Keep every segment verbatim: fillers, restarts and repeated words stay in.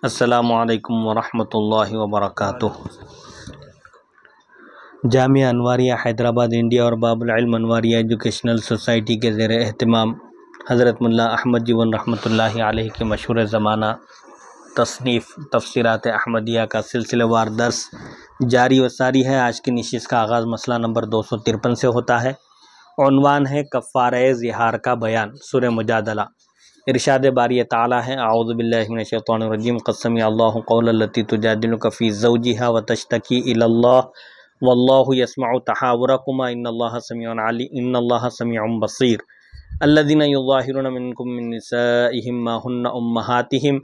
السلام علیکم ورحمۃ اللہ وبرکاتہ۔ جامعہ انواریہ حیدرآباد انڈیا اور باب العلم انواریہ ایجوکیشنل سوسائٹی کے زیر اہتمام حضرت ملا احمد جیون رحمۃ اللہ علیہ کے مشہور زمانہ تصنیف تفسیرات احمدیہ کا سلسلہ وار درس جاری و ساری ہے۔ آج کی نشست کا آغاز مسئلہ نمبر دو سو ترپن سے ہوتا ہے۔ عنوان ہے کفارہ ظہار کا بیان، سورہ مجادلہ۔ ارشاد باری تعالیٰ ہے، اعوذ باللہ من الشیطان الرجیم، قد سمع اللہ قول التی تجادلک فی زوجہا وتشتکی الی اللہ واللہ یسمع تحاورکما ان اللہ سمیع علی ان اللہ سمیع بصیر۔ الذین یظاہرون منکم من نسائہم ما ہن امہاتہم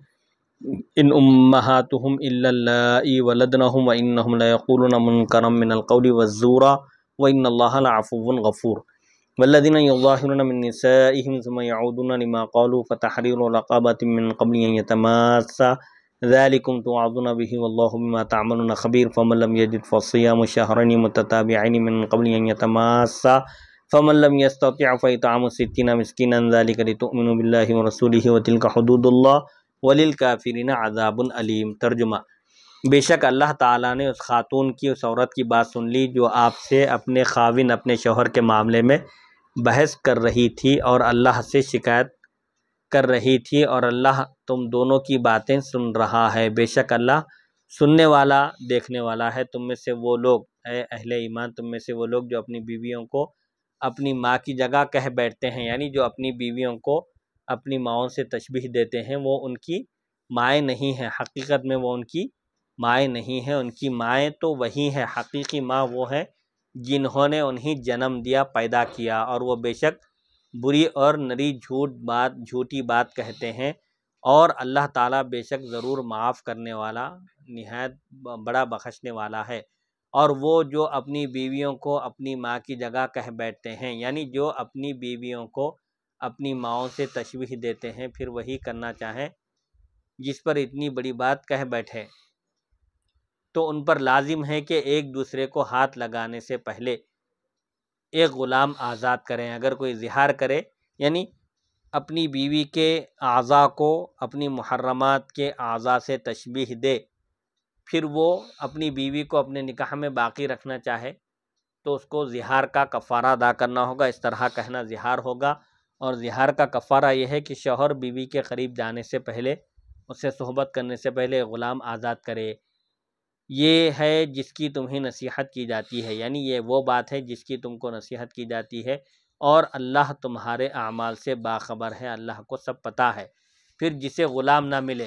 ان امہاتہم الا اللائی ولدنہم وانہم لیقولون منکرا من القول والزورا وان اللہ لعفو غفور۔ والذین یظاہرون من نسائہم ثم یعودون لما قالوا فتحریر رقبۃ من قبل ان یتماسا ذلکم توعظون به واللہ بما تعملون خبیر۔ فمن لم یجد فصیام شہرین متتابعین من قبل ان یتماسا فمن لم یستطع فاطعام ستین مسکینا ذلک لتؤمنوا باللہ ورسولہ وتلک حدود اللہ وللکافرین عذاب علیم۔ ترجمہ: بے شک اللہ تعالیٰ نے اس خاتون کی، اس عورت کی بات سن لی جو آپ سے اپنے خاوند اپنے شوہر کے معاملے میں بحث کر رہی تھی اور اللہ سے شکایت کر رہی تھی، اور اللہ تم دونوں کی باتیں سن رہا ہے۔ بے شک اللہ سننے والا دیکھنے والا ہے۔ تم میں سے وہ لوگ، اے اہل ایمان، تم میں سے وہ لوگ جو اپنی بیویوں کو اپنی ماں کی جگہ کہہ بیٹھتے ہیں، یعنی جو اپنی بیویوں کو اپنی ماؤں سے تشبیہ دیتے ہیں، وہ ان کی مائیں نہیں ہیں۔ حقیقت میں وہ ان کی مائیں نہیں ہیں، ان کی مائیں تو وہی ہیں، حقیقی ماں وہ ہے جنہوں نے انہیں جنم دیا، پیدا کیا، اور وہ بے شک بری اور نری جھوٹ بات جھوٹی بات کہتے ہیں، اور اللہ تعالیٰ بے شک ضرور معاف کرنے والا، نہایت بڑا بخشنے والا ہے۔ اور وہ جو اپنی بیویوں کو اپنی ماں کی جگہ کہہ بیٹھتے ہیں، یعنی جو اپنی بیویوں کو اپنی ماؤں سے تشبیہ دیتے ہیں، پھر وہی کرنا چاہیں جس پر اتنی بڑی بات کہہ بیٹھے، تو ان پر لازم ہے کہ ایک دوسرے کو ہاتھ لگانے سے پہلے ایک غلام آزاد کریں۔ اگر کوئی ظہار کرے، یعنی اپنی بیوی کے اعضاء کو اپنی محرمات کے اعضاء سے تشبیہ دے، پھر وہ اپنی بیوی کو اپنے نکاح میں باقی رکھنا چاہے، تو اس کو ظہار کا کفارہ ادا کرنا ہوگا۔ اس طرح کہنا ظہار ہوگا، اور ظہار کا کفارہ یہ ہے کہ شوہر بیوی کے قریب جانے سے پہلے، اس سے صحبت کرنے سے پہلے غلام آزاد کرے۔ یہ ہے جس کی تمہیں نصیحت کی جاتی ہے، یعنی یہ وہ بات ہے جس کی تم کو نصیحت کی جاتی ہے، اور اللہ تمہارے اعمال سے باخبر ہے، اللہ کو سب پتہ ہے۔ پھر جسے غلام نہ ملے،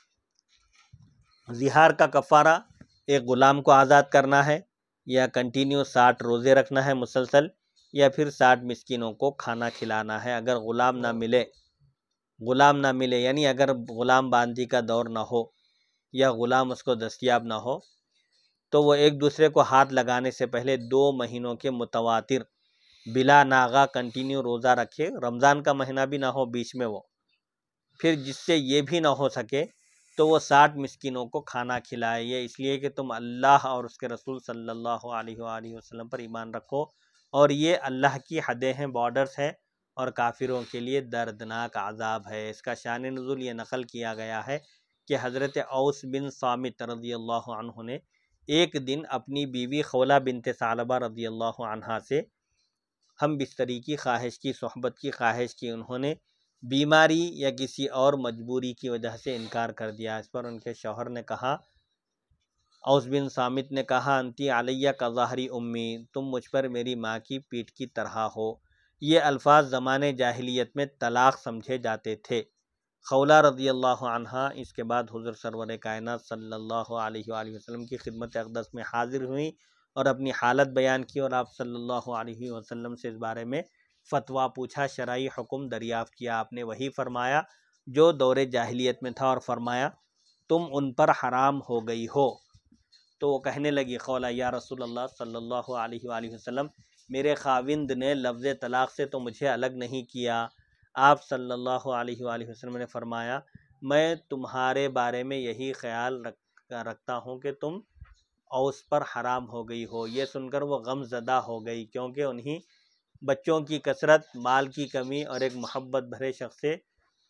ظہار کا کفارہ ایک غلام کو آزاد کرنا ہے، یا کنٹینیو ساٹھ روزے رکھنا ہے مسلسل، یا پھر ساٹھ مسکینوں کو کھانا کھلانا ہے۔ اگر غلام نہ ملے غلام نہ ملے یعنی اگر غلام باندھی کا دور نہ ہو یا غلام اس کو دستیاب نہ ہو، تو وہ ایک دوسرے کو ہاتھ لگانے سے پہلے دو مہینوں کے متواتر بلا ناغہ کنٹینیو روزہ رکھے۔ رمضان کا مہینہ بھی نہ ہو بیچ میں وہ، پھر جس سے یہ بھی نہ ہو سکے تو وہ ساٹھ مسکینوں کو کھانا کھلائے۔ یہ اس لیے کہ تم اللہ اور اس کے رسول صلی اللہ علیہ وآلہ وسلم پر ایمان رکھو، اور یہ اللہ کی حدیں ہیں، بارڈرز ہیں، اور کافروں کے لیے دردناک عذاب ہے۔ اس کا شان نزول یہ نقل کیا گیا ہے کہ حضرت اوس بن صامت رضی اللہ عنہ نے ایک دن اپنی بیوی خولہ بنت ثعلبہ رضی اللہ عنہا سے ہم بستری کی خواہش کی، صحبت کی خواہش کی۔ انہوں نے بیماری یا کسی اور مجبوری کی وجہ سے انکار کر دیا۔ اس پر ان کے شوہر نے کہا، اوس بن صامت نے کہا، انتی علیہ کظہری امی، تم مجھ پر میری ماں کی پیٹھ کی طرح ہو۔ یہ الفاظ زمانے جاہلیت میں طلاق سمجھے جاتے تھے۔ خولہ رضی اللہ عنہا اس کے بعد حضور سرور کائنات صلی اللہ علیہ وآلہ وسلم کی خدمت اقدس میں حاضر ہوئیں اور اپنی حالت بیان کی، اور آپ صلی اللہ علیہ وسلم سے اس بارے میں فتویٰ پوچھا، شرعی حکم دریافت کیا۔ آپ نے وہی فرمایا جو دور جاہلیت میں تھا، اور فرمایا تم ان پر حرام ہو گئی ہو۔ تو وہ کہنے لگی خولہ، یا رسول اللہ صلی اللہ علیہ وآلہ وسلم، میرے خاوند نے لفظ طلاق سے تو مجھے الگ نہیں کیا۔ آپ صلی اللہ علیہ وآلہ وسلم نے فرمایا، میں تمہارے بارے میں یہی خیال رکھ رکھتا ہوں کہ تم اوس پر حرام ہو گئی ہو۔ یہ سن کر وہ غم زدہ ہو گئی، کیونکہ انہیں بچوں کی کثرت، مال کی کمی اور ایک محبت بھرے شخص سے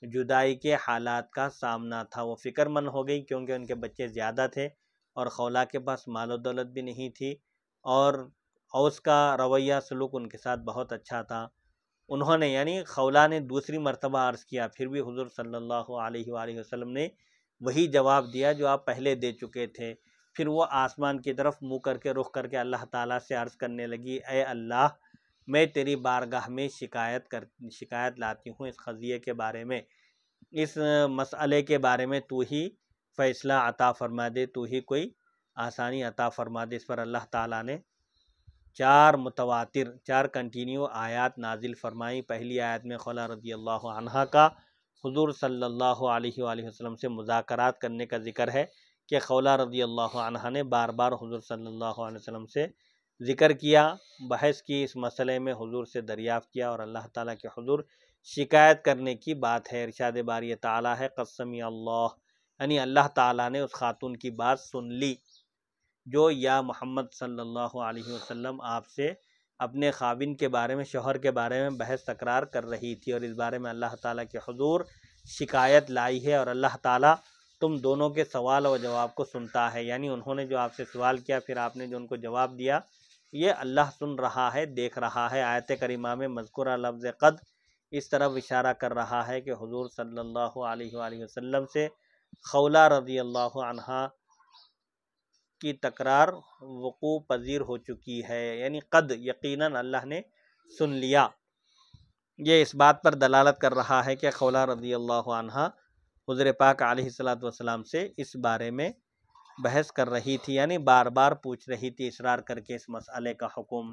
جدائی کے حالات کا سامنا تھا۔ وہ فکر مند ہو گئی کیونکہ ان کے بچے زیادہ تھے اور خولا کے پاس مال و دولت بھی نہیں تھی، اور اوس کا رویہ سلوک ان کے ساتھ بہت اچھا تھا۔ انہوں نے یعنی خولا نے دوسری مرتبہ عرض کیا، پھر بھی حضور صلی اللہ علیہ وآلہ وسلم نے وہی جواب دیا جو آپ پہلے دے چکے تھے۔ پھر وہ آسمان کی طرف منہ کر کے رخ کر کے اللہ تعالیٰ سے عرض کرنے لگی، اے اللہ، میں تیری بارگاہ میں شکایت کر شکایت لاتی ہوں اس قضیے کے بارے میں، اس مسئلے کے بارے میں تو ہی فیصلہ عطا فرما دے، تو ہی کوئی آسانی عطا فرما دے۔ اس پر اللہ تعالیٰ نے چار متواتر چار کنٹینیو آیات نازل فرمائی۔ پہلی آیت میں خولا رضی اللہ عنہا کا حضور صلی اللہ علیہ وآلہ وسلم سے مذاکرات کرنے کا ذکر ہے کہ خولا رضی اللہ عنہا نے بار بار حضور صلی اللہ علیہ وسلم سے ذکر کیا، بحث کی، اس مسئلے میں حضور سے دریافت کیا، اور اللہ تعالیٰ کے حضور شکایت کرنے کی بات ہے۔ ارشاد باری تعالیٰ ہے، قد سمع اللہ، یعنی اللہ تعالیٰ نے اس خاتون کی بات سن لی جو یا محمد صلی اللہ علیہ وسلم آپ سے اپنے خاوند کے بارے میں، شوہر کے بارے میں بحث تکرار کر رہی تھی، اور اس بارے میں اللہ تعالیٰ کے حضور شکایت لائی ہے، اور اللہ تعالیٰ تم دونوں کے سوال و جواب کو سنتا ہے۔ یعنی انہوں نے جو آپ سے سوال کیا، پھر آپ نے جو ان کو جواب دیا، یہ اللہ سن رہا ہے، دیکھ رہا ہے۔ آیت کریمہ میں مذکورہ لفظ قد اس طرف اشارہ کر رہا ہے کہ حضور صلی اللہ علیہ وآلہ وسلم سے خولا رضی اللہ عنہا کی تکرار وقوع پذیر ہو چکی ہے، یعنی قد یقیناً اللہ نے سن لیا۔ یہ اس بات پر دلالت کر رہا ہے کہ خولا رضی اللہ عنہا حضور پاک علیہ الصلوۃ والسلام سے اس بارے میں بحث کر رہی تھی، یعنی بار بار پوچھ رہی تھی اصرار کر کے اس مسئلے کا حکم۔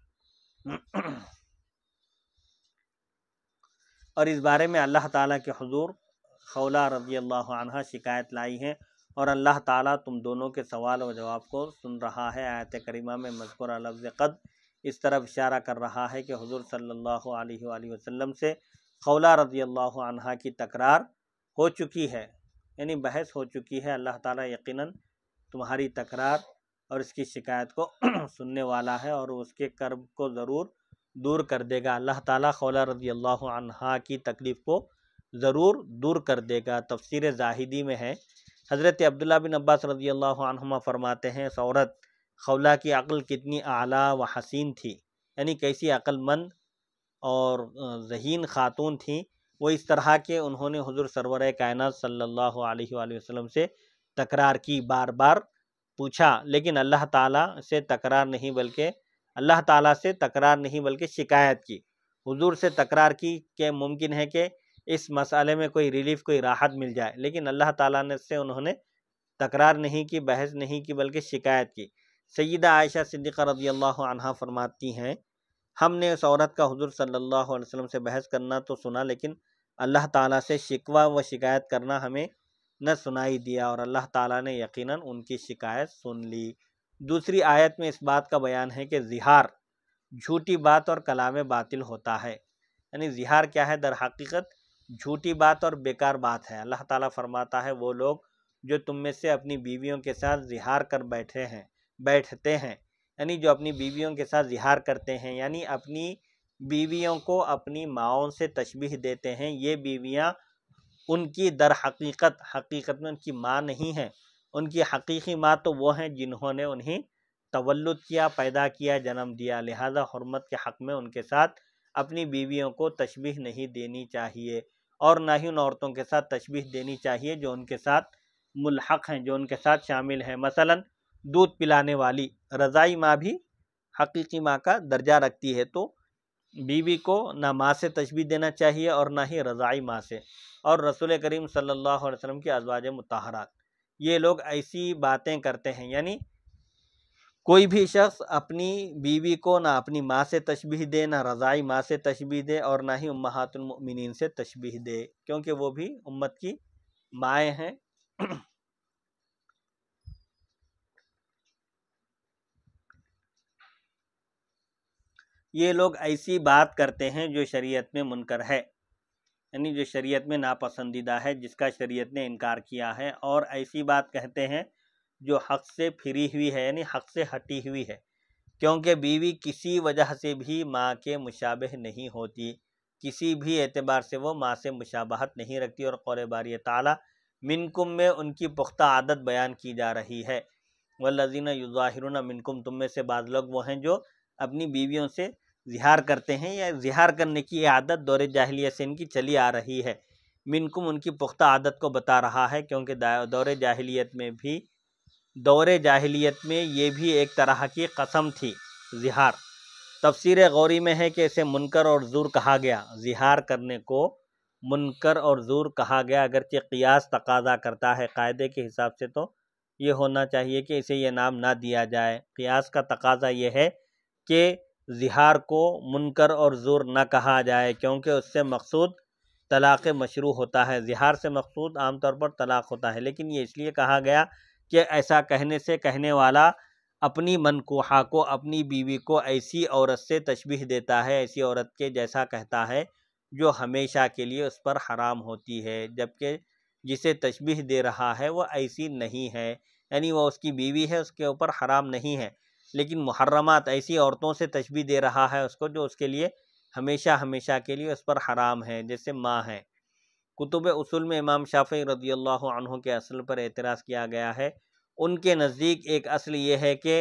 اور اس بارے میں اللہ تعالیٰ کے حضور خولا رضی اللہ عنہا شکایت لائی ہے، اور اللہ تعالیٰ تم دونوں کے سوال و جواب کو سن رہا ہے۔ آیت کریمہ میں مذکورہ لفظ قد اس طرف اشارہ کر رہا ہے کہ حضور صلی اللہ علیہ وآلہ وسلم سے خولا رضی اللہ عنہا کی تکرار ہو چکی ہے، یعنی بحث ہو چکی ہے۔ اللہ تعالیٰ یقیناً تمہاری تکرار اور اس کی شکایت کو سننے والا ہے، اور اس کے کرب کو ضرور دور کر دے گا۔ اللہ تعالیٰ خولا رضی اللہ عنہا کی تکلیف کو ضرور دور کر دے گا۔ تفسیر زاہدی میں ہے، حضرت عبداللہ بن عباس رضی اللہ عنہما فرماتے ہیں، اس عورت خولا کی عقل کتنی اعلیٰ و حسین تھی، یعنی کیسی عقل مند اور ذہین خاتون تھی۔ وہ اس طرح کے انہوں نے حضور سرور کائنات صلی اللہ علیہ وآلہ وسلم سے تکرار کی، بار بار پوچھا، لیکن اللہ تعالیٰ سے تکرار نہیں بلکہ اللہ تعالیٰ سے تکرار نہیں بلکہ شکایت کی، حضور سے تکرار کی کہ ممکن ہے کہ اس مسئلے میں کوئی ریلیف، کوئی راحت مل جائے، لیکن اللہ تعالیٰ نے سے انہوں نے تکرار نہیں کی، بحث نہیں کی، بلکہ شکایت کی۔ سیدہ عائشہ صدیقہ رضی اللہ عنہا فرماتی ہیں، ہم نے اس عورت کا حضور صلی اللہ علیہ وسلم سے بحث کرنا تو سنا، لیکن اللہ تعالیٰ سے شکوہ و شکایت کرنا ہمیں نہ سنائی دیا، اور اللہ تعالیٰ نے یقیناً ان کی شکایت سن لی۔ دوسری آیت میں اس بات کا بیان ہے کہ زہار جھوٹی بات اور کلام باطل ہوتا ہے، یعنی زہار کیا ہے؟ در حقیقت جھوٹی بات اور بیکار بات ہے۔ اللہ تعالیٰ فرماتا ہے، وہ لوگ جو تم میں سے اپنی بیویوں کے ساتھ زہار کر بیٹھے ہیں بیٹھتے ہیں یعنی جو اپنی بیویوں کے ساتھ زہار کرتے ہیں، یعنی اپنی بیویوں کو اپنی ماؤں سے تشبیہ دیتے ہیں، یہ بیویاں ان کی در حقیقت حقیقت میں ان کی ماں نہیں ہیں، ان کی حقیقی ماں تو وہ ہیں جنہوں نے انہیں تولد کیا، پیدا کیا، جنم دیا، لہذا حرمت کے حق میں ان کے ساتھ اپنی بیویوں کو تشبیہ نہیں دینی چاہیے، اور نہ ہی ان عورتوں کے ساتھ تشبیہ دینی چاہیے جو ان کے ساتھ ملحق ہیں، جو ان کے ساتھ شامل ہیں۔ مثلا دودھ پلانے والی رضاعی ماں بھی حقیقی ماں کا درجہ رکھتی ہے، تو بیوی کو نہ ماں سے تشبیہ دینا چاہیے اور نہ ہی رضاعی ماں سے۔ اور رسول کریم صلی اللہ علیہ وسلم کی ازواج مطہرات، یہ لوگ ایسی باتیں کرتے ہیں، یعنی کوئی بھی شخص اپنی بیوی کو نہ اپنی ماں سے تشبیہ دے، نہ رضاعی ماں سے تشبیہ دے، اور نہ ہی امہات المؤمنین سے تشبیہ دے، کیونکہ وہ بھی امت کی مائیں ہیں۔ یہ لوگ ایسی بات کرتے ہیں جو شریعت میں منکر ہے، یعنی جو شریعت میں ناپسندیدہ ہے، جس کا شریعت نے انکار کیا ہے، اور ایسی بات کہتے ہیں جو حق سے پھری ہوئی ہے، یعنی حق سے ہٹی ہوئی ہے، کیونکہ بیوی کسی وجہ سے بھی ماں کے مشابہ نہیں ہوتی، کسی بھی اعتبار سے وہ ماں سے مشابہت نہیں رکھتی، اور قول باری تعالیٰ منکم میں ان کی پختہ عادت بیان کی جا رہی ہے۔ والذین یظاہرون منکم، تم میں سے بعض لوگ وہ ہیں جو اپنی بیویوں سے زہار کرتے ہیں، یا زہار کرنے کی عادت دور جاہلیت سے ان کی چلی آ رہی ہے۔ منکم ان کی پختہ عادت کو بتا رہا ہے، کیونکہ دور جاہلیت میں بھی دور جاہلیت میں یہ بھی ایک طرح کی قسم تھی، زہار۔ تفسیر غوری میں ہے کہ اسے منکر اور زور کہا گیا، زہار کرنے کو منکر اور زور کہا گیا، اگرچہ قیاس تقاضا کرتا ہے، قاعدے کے حساب سے تو یہ ہونا چاہیے کہ اسے یہ نام نہ دیا جائے۔ قیاس کا تقاضا یہ ہے کہ زہار کو منکر اور زور نہ کہا جائے، کیونکہ اس سے مقصود طلاق مشروع ہوتا ہے، زہار سے مقصود عام طور پر طلاق ہوتا ہے، لیکن یہ اس لیے کہا گیا کہ ایسا کہنے سے کہنے والا اپنی منکوحہ کو، اپنی بیوی کو ایسی عورت سے تشبیہ دیتا ہے، ایسی عورت کے جیسا کہتا ہے جو ہمیشہ کے لیے اس پر حرام ہوتی ہے، جبکہ جسے تشبیہ دے رہا ہے وہ ایسی نہیں ہے، یعنی وہ اس کی بیوی ہے، اس کے اوپر حرام نہیں ہے، لیکن محرمات ایسی عورتوں سے تشبیہ دے رہا ہے اس کو جو اس کے لیے ہمیشہ ہمیشہ کے لیے اس پر حرام ہے، جیسے ماں ہے۔ کتب اصول میں امام شافعی رضی اللہ عنہ کے اصل پر اعتراض کیا گیا ہے۔ ان کے نزدیک ایک اصل یہ ہے کہ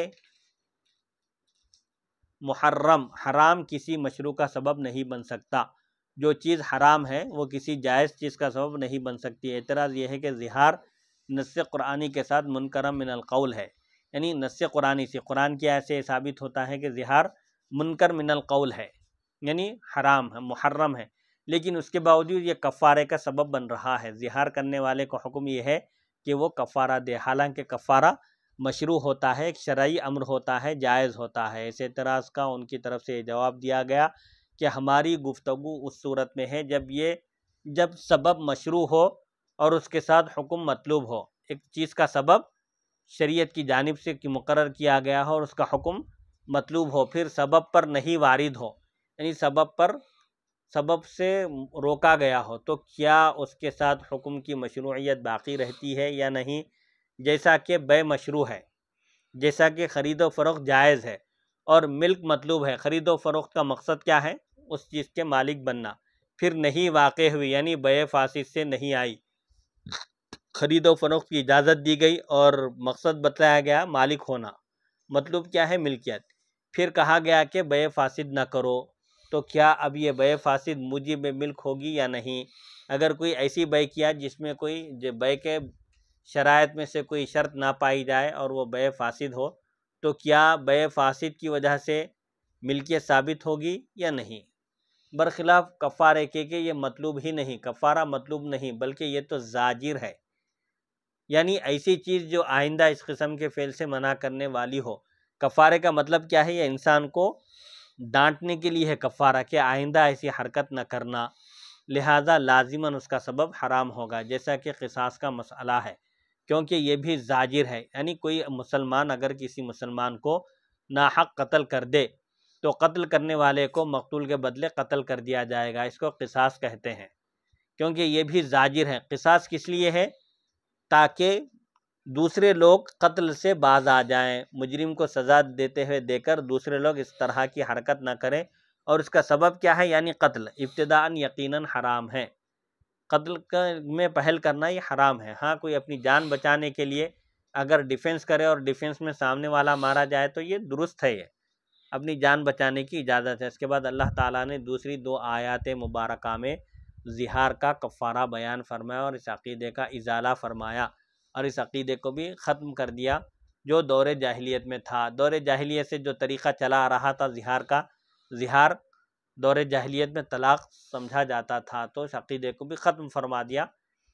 محرم حرام کسی مشروع کا سبب نہیں بن سکتا، جو چیز حرام ہے وہ کسی جائز چیز کا سبب نہیں بن سکتی۔ اعتراض یہ ہے کہ زہار نص قرآنی کے ساتھ منکرم من القول ہے، یعنی نص قرآنی سے، قرآن کی آیت سے ثابت ہوتا ہے کہ زہار منکر من القول ہے، یعنی حرام ہے، محرم ہے، لیکن اس کے باوجود یہ کفارے کا سبب بن رہا ہے۔ زہار کرنے والے کو حکم یہ ہے کہ وہ کفارہ دے، حالانکہ کفارہ مشروع ہوتا ہے، ایک شرعی امر ہوتا ہے، جائز ہوتا ہے۔ اس اعتراض کا ان کی طرف سے جواب دیا گیا کہ ہماری گفتگو اس صورت میں ہے جب یہ جب سبب مشروع ہو اور اس کے ساتھ حکم مطلوب ہو، ایک چیز کا سبب شریعت کی جانب سے مقرر کیا گیا ہو اور اس کا حکم مطلوب ہو، پھر سبب پر نہیں وارد ہو، یعنی سبب پر سبب سے روکا گیا ہو، تو کیا اس کے ساتھ حکم کی مشروعیت باقی رہتی ہے یا نہیں؟ جیسا کہ بے مشروع ہے، جیسا کہ خرید و فروخت جائز ہے اور ملک مطلوب ہے، خرید و فروخت کا مقصد کیا ہے؟ اس چیز کے مالک بننا، پھر نہیں واقع ہوئی، یعنی بے فاسد سے نہیں آئی، خرید و فروخت کی اجازت دی گئی اور مقصد بتلایا گیا مالک ہونا، مطلوب کیا ہے؟ ملکیت، پھر کہا گیا کہ بے فاسد نہ کرو، تو کیا اب یہ بے فاسد موجب ملک ہوگی یا نہیں؟ اگر کوئی ایسی بے کیا جس میں کوئی بے کے شرائط میں سے کوئی شرط نہ پائی جائے اور وہ بے فاسد ہو، تو کیا بے فاسد کی وجہ سے ملکیت ثابت ہوگی یا نہیں؟ برخلاف کفارے کے کہ یہ مطلوب ہی نہیں، کفارہ مطلوب نہیں، بلکہ یہ تو زاجر ہے، یعنی ایسی چیز جو آئندہ اس قسم کے فعل سے منع کرنے والی ہو۔ کفارے کا مطلب کیا ہے؟ یہ انسان کو ڈانٹنے کے لیے ہے کفارہ، کہ آئندہ ایسی حرکت نہ کرنا، لہذا لازماً اس کا سبب حرام ہوگا، جیسا کہ قصاص کا مسئلہ ہے، کیونکہ یہ بھی زاجر ہے، یعنی کوئی مسلمان اگر کسی مسلمان کو ناحق قتل کر دے تو قتل کرنے والے کو مقتول کے بدلے قتل کر دیا جائے گا، اس کو قصاص کہتے ہیں، کیونکہ یہ بھی زاجر ہے۔ قصاص کس لیے ہے؟ تاکہ دوسرے لوگ قتل سے باز آ جائیں، مجرم کو سزا دیتے ہوئے دے کر دوسرے لوگ اس طرح کی حرکت نہ کریں، اور اس کا سبب کیا ہے؟ یعنی قتل ابتداءً یقیناً حرام ہے، قتل میں پہل کرنا یہ حرام ہے۔ ہاں کوئی اپنی جان بچانے کے لیے اگر ڈیفنس کرے اور ڈیفنس میں سامنے والا مارا جائے تو یہ درست ہے، یہ اپنی جان بچانے کی اجازت ہے۔ اس کے بعد اللہ تعالیٰ نے دوسری دو آیات مبارکہ میں زہار کا کفارہ بیان فرمایا اور اس عقیدے کا ازالہ فرمایا، اور اس عقیدے کو بھی ختم کر دیا جو دور جاہلیت میں تھا۔ دور جاہلیت سے جو طریقہ چلا آ رہا تھا زہار کا، زہار دور جاہلیت میں طلاق سمجھا جاتا تھا، تو اس عقیدے کو بھی ختم فرما دیا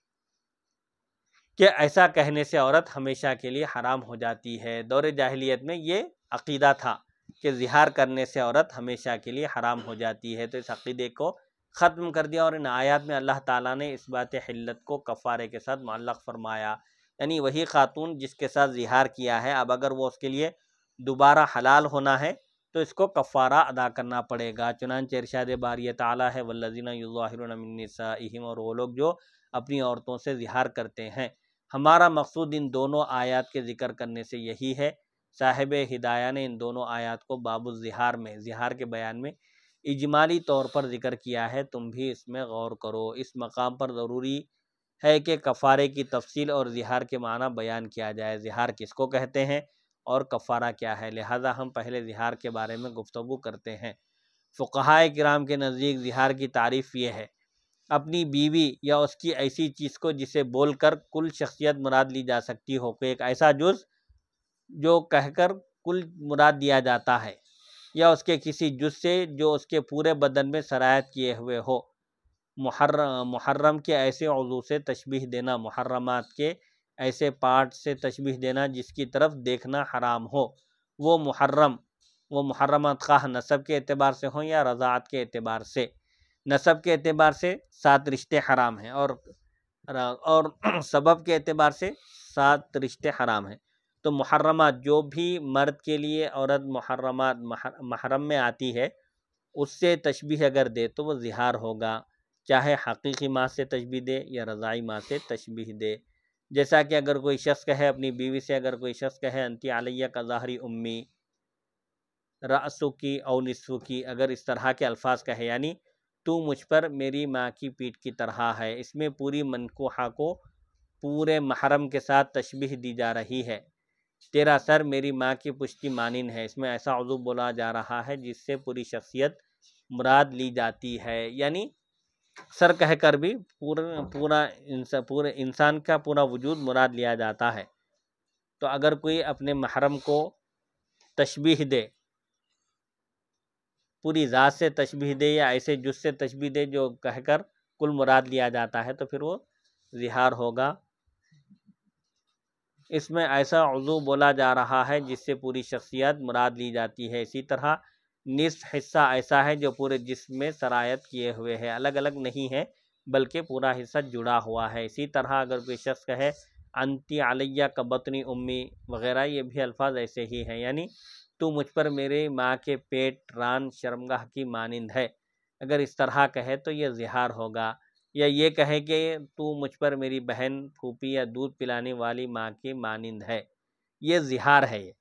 کہ ایسا کہنے سے عورت ہمیشہ کے لیے حرام ہو جاتی ہے۔ دور جاہلیت میں یہ عقیدہ تھا کہ زہار کرنے سے عورت ہمیشہ کے لیے حرام ہو جاتی ہے، تو اس عقیدے کو ختم کر دیا، اور ان آیات میں اللہ تعالیٰ نے اس بات حلت کو کفارے کے ساتھ معلق فرمایا، یعنی وہی خاتون جس کے ساتھ زہار کیا ہے، اب اگر وہ اس کے لیے دوبارہ حلال ہونا ہے تو اس کو کفارہ ادا کرنا پڑے گا۔ چنانچہ ارشاد باری تعالیٰ ہے والذین یظاہرون من نسائہم، اور وہ لوگ جو اپنی عورتوں سے زہار کرتے ہیں۔ ہمارا مقصود ان دونوں آیات کے ذکر کرنے سے یہی ہے، صاحب ہدایہ نے ان دونوں آیات کو باب الزہار میں، زہار کے بیان میں اجمالی طور پر ذکر کیا ہے، تم بھی اس میں غور کرو۔ اس مقام پر ضروری ہے کہ کفارے کی تفصیل اور زہار کے معنی بیان کیا جائے۔ زہار کس کو کہتے ہیں اور کفارہ کیا ہے؟ لہذا ہم پہلے زہار کے بارے میں گفتگو کرتے ہیں۔ فقہائے کرام کے نزدیک زہار کی تعریف یہ ہے: اپنی بیوی یا اس کی ایسی چیز کو جسے بول کر کل شخصیت مراد لی جا سکتی ہو، کوئی ایک ایسا جز جو کہہ کر کل مراد دیا جاتا ہے، یا اس کے کسی جز سے جو اس کے پورے بدن میں سرایت کیے ہوئے ہو۔ محرم محرم کے ایسے عضو سے تشبیہ دینا، محرمات کے ایسے پارٹ سے تشبیہ دینا جس کی طرف دیکھنا حرام ہو، وہ محرم وہ محرمات خواہ نسب کے اعتبار سے ہوں یا رضاعت کے اعتبار سے۔ نسب کے اعتبار سے سات رشتے حرام ہیں، اور اور سبب کے اعتبار سے سات رشتے حرام ہیں۔ تو محرمات جو بھی مرد کے لیے عورت محرمات محرم میں آتی ہے، اس سے تشبیہ اگر دے تو وہ زہار ہوگا، چاہے حقیقی ماں سے تشبیہ دے یا رضاعی ماں سے تشبیہ دے۔ جیسا کہ اگر کوئی شخص کہے اپنی بیوی سے، اگر کوئی شخص کہے انتی علیہ کا ظاہری امی رأسو کی او نصفو کی، اگر اس طرح کے الفاظ کہے، یعنی تو مجھ پر میری ماں کی پیٹھ کی طرح ہے، اس میں پوری منکوحہ کو پورے محرم کے ساتھ تشبیہ دی جا رہی ہے۔ تیرا سر میری ماں کی پشت کی مانند ہے، اس میں ایسا عضو بولا جا رہا ہے جس سے پوری شخصیت مراد لی جاتی ہے، یعنی سر کہہ کر بھی پورا پورا پورے انسان کا پورا وجود مراد لیا جاتا ہے۔ تو اگر کوئی اپنے محرم کو تشبیہ دے، پوری ذات سے تشبیہ دے یا ایسے جز سے تشبیہ دے جو کہہ کر کل مراد لیا جاتا ہے، تو پھر وہ زہار ہوگا۔ اس میں ایسا عضو بولا جا رہا ہے جس سے پوری شخصیت مراد لی جاتی ہے۔ اسی طرح نصف حصہ ایسا ہے جو پورے جسم میں سرایت کیے ہوئے ہے، الگ الگ نہیں ہے بلکہ پورا حصہ جڑا ہوا ہے۔ اسی طرح اگر کوئی شخص کہے انتی علیہ کا بطنی امی وغیرہ، یہ بھی الفاظ ایسے ہی ہیں، یعنی تو مجھ پر میرے ماں کے پیٹ ران شرمگاہ کی مانند ہے، اگر اس طرح کہے تو یہ زہار ہوگا۔ یا یہ کہے کہ تو مجھ پر میری بہن، پھوپھی یا دودھ پلانے والی ماں کی مانند ہے، یہ زہار ہے۔ یہ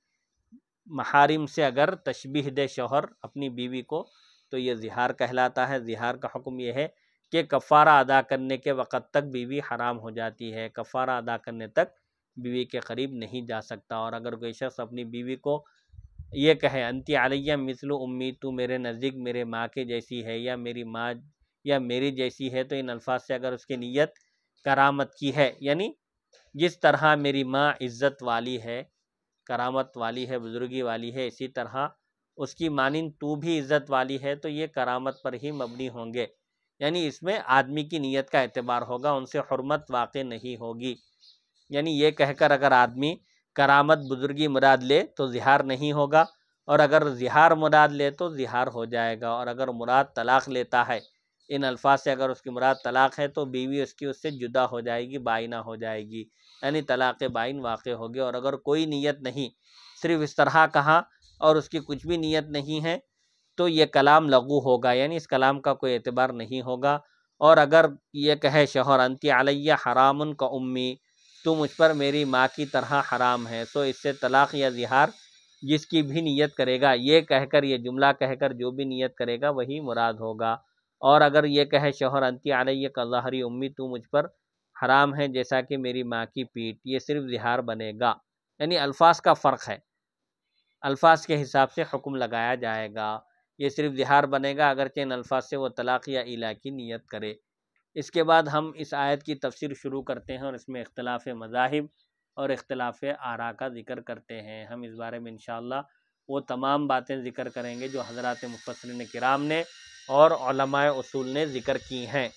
محارم سے اگر تشبیہ دے شوہر اپنی بیوی کو تو یہ زہار کہلاتا ہے۔ زہار کا حکم یہ ہے کہ کفارہ ادا کرنے کے وقت تک بیوی حرام ہو جاتی ہے، کفارہ ادا کرنے تک بیوی کے قریب نہیں جا سکتا۔ اور اگر کوئی شخص اپنی بیوی کو یہ کہے انتی علیہ مثل امی، تو میرے نزدیک میرے ماں کے جیسی ہے، یا میری ماں یا میری جیسی ہے، تو ان الفاظ سے اگر اس کی نیت کرامت کی ہے، یعنی جس طرح میری ماں عزت والی ہے، کرامت والی ہے، بزرگی والی ہے، اسی طرح اس کی مانند تو بھی عزت والی ہے، تو یہ کرامت پر ہی مبنی ہوں گے، یعنی اس میں آدمی کی نیت کا اعتبار ہوگا، ان سے حرمت واقع نہیں ہوگی۔ یعنی یہ کہہ کر اگر آدمی کرامت بزرگی مراد لے تو زہار نہیں ہوگا، اور اگر زہار مراد لے تو زہار ہو جائے گا۔ اور اگر مراد طلاق لیتا ہے، ان الفاظ سے اگر اس کی مراد طلاق ہے، تو بیوی اس کی اس سے جدا ہو جائے گی، بائنہ ہو جائے گی، یعنی طلاق بائن واقع ہوگی۔ اور اگر کوئی نیت نہیں، صرف اس طرح کہا اور اس کی کچھ بھی نیت نہیں ہے، تو یہ کلام لغو ہوگا، یعنی اس کلام کا کوئی اعتبار نہیں ہوگا۔ اور اگر یہ کہے شوہر انتی علیہ حرام کا امی، تو مجھ پر میری ماں کی طرح حرام ہے، تو اس سے طلاق یا زہار جس کی بھی نیت کرے گا، یہ کہہ کر یہ جملہ کہہ کر جو بھی نیت کرے گا وہی مراد ہوگا۔ اور اگر یہ کہے شوہر انتی علیہ کا ظاہری امی، تو مجھ پر حرام ہے جیسا کہ میری ماں کی پیٹھ، یہ صرف زہار بنے گا، یعنی الفاظ کا فرق ہے، الفاظ کے حساب سے حکم لگایا جائے گا۔ یہ صرف زہار بنے گا اگرچہ ان الفاظ سے وہ طلاق یا ایلا کی نیت کرے۔ اس کے بعد ہم اس آیت کی تفسیر شروع کرتے ہیں، اور اس میں اختلاف مذاہب اور اختلاف آراء کا ذکر کرتے ہیں۔ ہم اس بارے میں انشاءاللہ وہ تمام باتیں ذکر کریں گے جو حضرات مفسرین کرام نے اور علماء اصول نے ذکر کی ہیں۔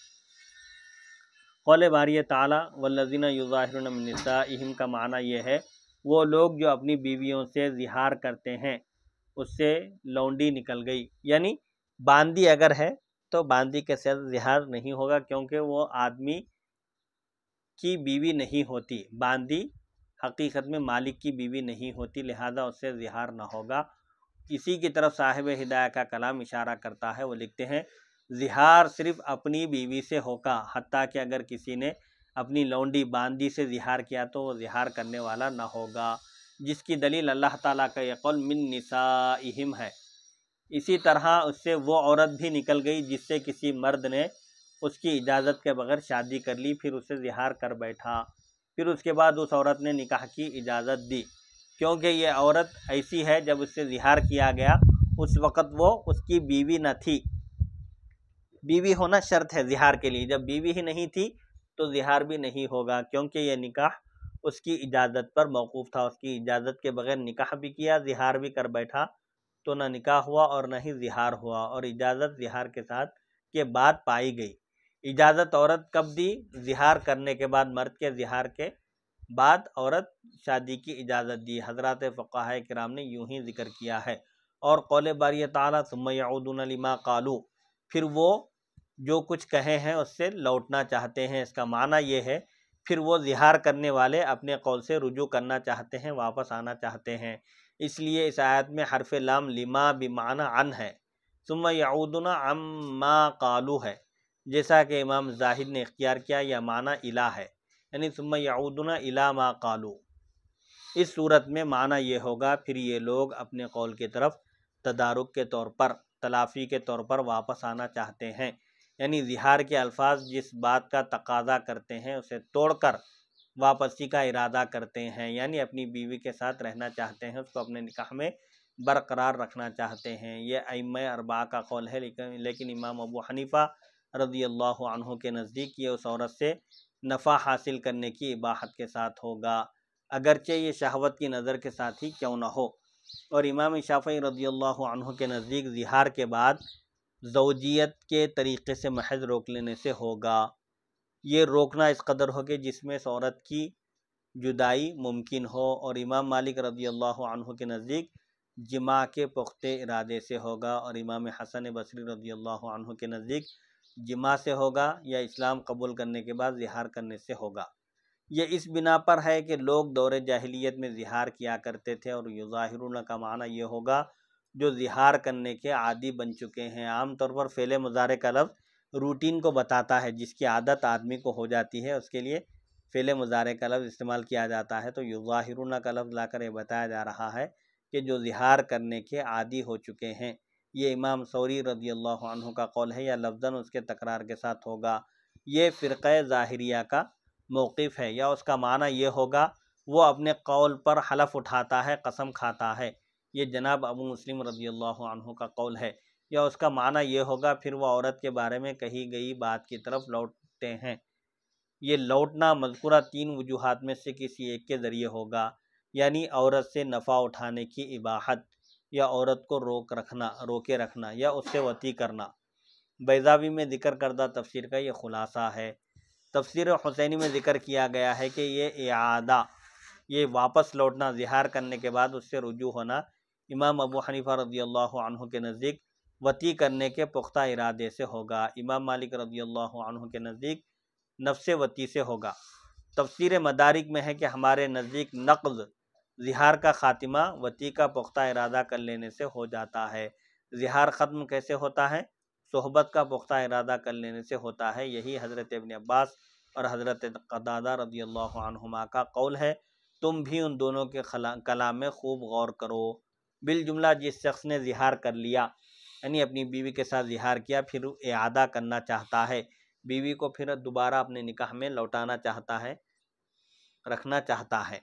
قول باری تعالیٰ والذین یظاہرون من نسائہم کا معنی یہ ہے وہ لوگ جو اپنی بیویوں سے زہار کرتے ہیں، اس سے لونڈی نکل گئی، یعنی باندی اگر ہے تو باندی کے ساتھ زہار نہیں ہوگا، کیونکہ وہ آدمی کی بیوی نہیں ہوتی، باندی حقیقت میں مالک کی بیوی نہیں ہوتی، لہذا اس سے زہار نہ ہوگا۔ اسی کی طرف صاحب ہدایہ کا کلام اشارہ کرتا ہے، وہ لکھتے ہیں زہار صرف اپنی بیوی سے ہوگا، حتیٰ کہ اگر کسی نے اپنی لونڈی باندی سے زہار کیا تو وہ زہار کرنے والا نہ ہوگا، جس کی دلیل اللہ تعالیٰ کا یہ قول من نسائہم ہے۔ اسی طرح اس سے وہ عورت بھی نکل گئی جس سے کسی مرد نے اس کی اجازت کے بغیر شادی کر لی، پھر اسے زہار کر بیٹھا، پھر اس کے بعد اس عورت نے نکاح کی اجازت دی، کیونکہ یہ عورت ایسی ہے جب اس سے زہار کیا گیا اس وقت وہ اس کی بیوی نہ تھی۔ بیوی ہونا شرط ہے زہار کے لیے، جب بیوی ہی نہیں تھی تو زہار بھی نہیں ہوگا، کیونکہ یہ نکاح اس کی اجازت پر موقوف تھا۔ اس کی اجازت کے بغیر نکاح بھی کیا، زہار بھی کر بیٹھا تو نہ نکاح ہوا اور نہ ہی زہار ہوا، اور اجازت زہار کے ساتھ کے بعد پائی گئی۔ اجازت عورت کب دی؟ زہار کرنے کے بعد، مرد کے زہار کے بعد عورت شادی کی اجازت دی۔ حضرات فقہاء کرام نے یوں ہی ذکر کیا ہے۔ اور قول باری تعالیٰ ثم یعودون لما قالوا، پھر وہ جو کچھ کہے ہیں اس سے لوٹنا چاہتے ہیں، اس کا معنی یہ ہے پھر وہ زہار کرنے والے اپنے قول سے رجوع کرنا چاہتے ہیں، واپس آنا چاہتے ہیں۔ اس لیے اس آیت میں حرف لام لما بمعنی عن ہے، ثم یعودون عما قالوا ہے، جیسا کہ امام زاہد نے اختیار کیا، یا معنی الہ ہے، یعنی ثم یعودون الی ما قالوا۔ اس صورت میں معنی یہ ہوگا پھر یہ لوگ اپنے قول کی طرف تدارک کے طور پر، تلافی کے طور پر واپس آنا چاہتے ہیں، یعنی زہار کے الفاظ جس بات کا تقاضا کرتے ہیں اسے توڑ کر واپسی کا ارادہ کرتے ہیں، یعنی اپنی بیوی کے ساتھ رہنا چاہتے ہیں، اس کو اپنے نکاح میں برقرار رکھنا چاہتے ہیں۔ یہ ائمہ اربعہ کا قول ہے، لیکن امام ابو حنیفہ رضی اللہ عنہ کے نزدیک یہ اس عورت سے نفع حاصل کرنے کی اباحت کے ساتھ ہوگا، اگرچہ یہ شہوت کی نظر کے ساتھ ہی کیوں نہ ہو۔ اور امام شافعی رضی اللہ عنہ کے نزدیک زہار کے بعد زوجیت کے طریقے سے محض روک لینے سے ہوگا۔ یہ روکنا اس قدر ہو کہ جس میں اس عورت کی جدائی ممکن ہو، اور امام مالک رضی اللہ عنہ کے نزدیک جماع کے پختہ ارادے سے ہوگا، اور امام حسن بصری رضی اللہ عنہ کے نزدیک جماع سے ہوگا یا اسلام قبول کرنے کے بعد زہار کرنے سے ہوگا۔ یہ اس بنا پر ہے کہ لوگ دور جاہلیت میں زہار کیا کرتے تھے، اور یظاہرون کا معنی یہ ہوگا جو زہار کرنے کے عادی بن چکے ہیں۔ عام طور پر فعل مضارع کا لفظ روٹین کو بتاتا ہے، جس کی عادت آدمی کو ہو جاتی ہے، اس کے لیے فعل مضارع کا لفظ استعمال کیا جاتا ہے۔ تو یظاہرون کا لفظ لا کر یہ بتایا جا رہا ہے کہ جو زہار کرنے کے عادی ہو چکے ہیں۔ یہ امام ثوری رضی اللہ عنہ کا قول ہے، یا لفظاً اس کے تکرار کے ساتھ ہوگا۔ یہ فرقہ ظاہریہ کا موقف ہے، یا اس کا معنی یہ ہوگا وہ اپنے قول پر حلف اٹھاتا ہے، قسم کھاتا ہے۔ یہ جناب ابو مسلم رضی اللہ عنہ کا قول ہے، یا اس کا معنی یہ ہوگا پھر وہ عورت کے بارے میں کہی گئی بات کی طرف لوٹتے ہیں۔ یہ لوٹنا مذکورہ تین وجوہات میں سے کسی ایک کے ذریعے ہوگا، یعنی عورت سے نفع اٹھانے کی اباحت، یا عورت کو روک رکھنا روکے رکھنا، یا اس سے وطی کرنا۔ بیضاوی میں ذکر کردہ تفسیر کا یہ خلاصہ ہے۔ تفسیر حسینی میں ذکر کیا گیا ہے کہ یہ اعادہ، یہ واپس لوٹنا، زہار کرنے کے بعد اس سے رجوع ہونا، امام ابو حنیفہ رضی اللہ عنہ کے نزدیک وطی کرنے کے پختہ ارادے سے ہوگا۔ امام مالک رضی اللہ عنہ کے نزدیک نفس وطی سے ہوگا۔ تفسیر مدارک میں ہے کہ ہمارے نزدیک نقض، زہار کا خاتمہ وطی کا پختہ ارادہ کر لینے سے ہو جاتا ہے۔ زہار ختم کیسے ہوتا ہے؟ صحبت کا پختہ ارادہ کر لینے سے ہوتا ہے۔ یہی حضرت ابن عباس اور حضرت قتادہ رضی اللہ عنہما کا قول ہے۔ تم بھی ان دونوں کے کلام میں خوب غور کرو۔ بالجملہ جس شخص نے زہار کر لیا، یعنی اپنی بیوی کے ساتھ زہار کیا، پھر اعادہ کرنا چاہتا ہے، بیوی کو پھر دوبارہ اپنے نکاح میں لوٹانا چاہتا ہے، رکھنا چاہتا ہے،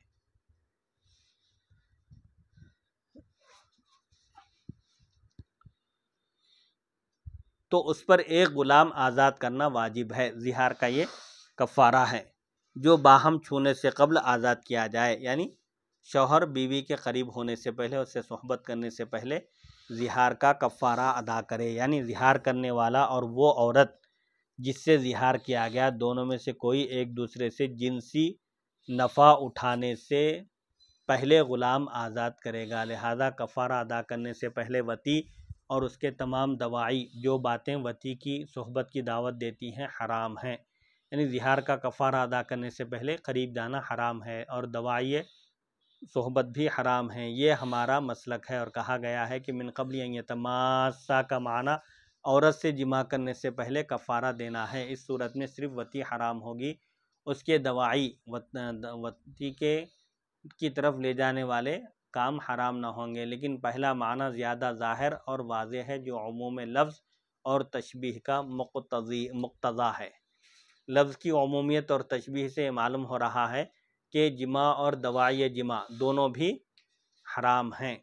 تو اس پر ایک غلام آزاد کرنا واجب ہے۔ زہار کا یہ کفارہ ہے، جو باہم چھونے سے قبل آزاد کیا جائے، یعنی شوہر بیوی کے قریب ہونے سے پہلے، اس سے صحبت کرنے سے پہلے زہار کا کفارہ ادا کرے، یعنی زہار کرنے والا اور وہ عورت جس سے زہار کیا گیا، دونوں میں سے کوئی ایک دوسرے سے جنسی نفع اٹھانے سے پہلے غلام آزاد کرے گا۔ لہذا کفارہ ادا کرنے سے پہلے وطی اور اس کے تمام دواعی، جو باتیں وطی کی صحبت کی دعوت دیتی ہیں، حرام ہیں، یعنی زہار کا کفارہ ادا کرنے سے پہلے قریب جانا حرام ہے، اور دواعی صحبت بھی حرام ہیں۔ یہ ہمارا مسلک ہے، اور کہا گیا ہے کہ من قبل ان یتماسا کا معنی عورت سے جماع کرنے سے پہلے کفارہ دینا ہے۔ اس صورت میں صرف وطی حرام ہوگی، اس کے دواعی وطی کے کی طرف لے جانے والے کام حرام نہ ہوں گے، لیکن پہلا معنی زیادہ ظاہر اور واضح ہے جو عموم لفظ اور تشبیہ کا مقتضی مقتضا ہے۔ لفظ کی عمومیت اور تشبیہ سے معلوم ہو رہا ہے کہ جماع اور دواعی جماع دونوں بھی حرام ہیں۔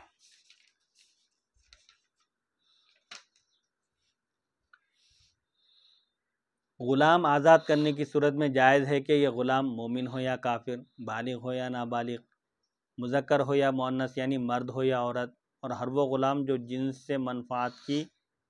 غلام آزاد کرنے کی صورت میں جائز ہے کہ یہ غلام مومن ہو یا کافر، بالغ ہو یا نابالغ، مذکر ہو یا مؤنث یعنی مرد ہو یا عورت، اور ہر وہ غلام جو جنس سے منفعت کی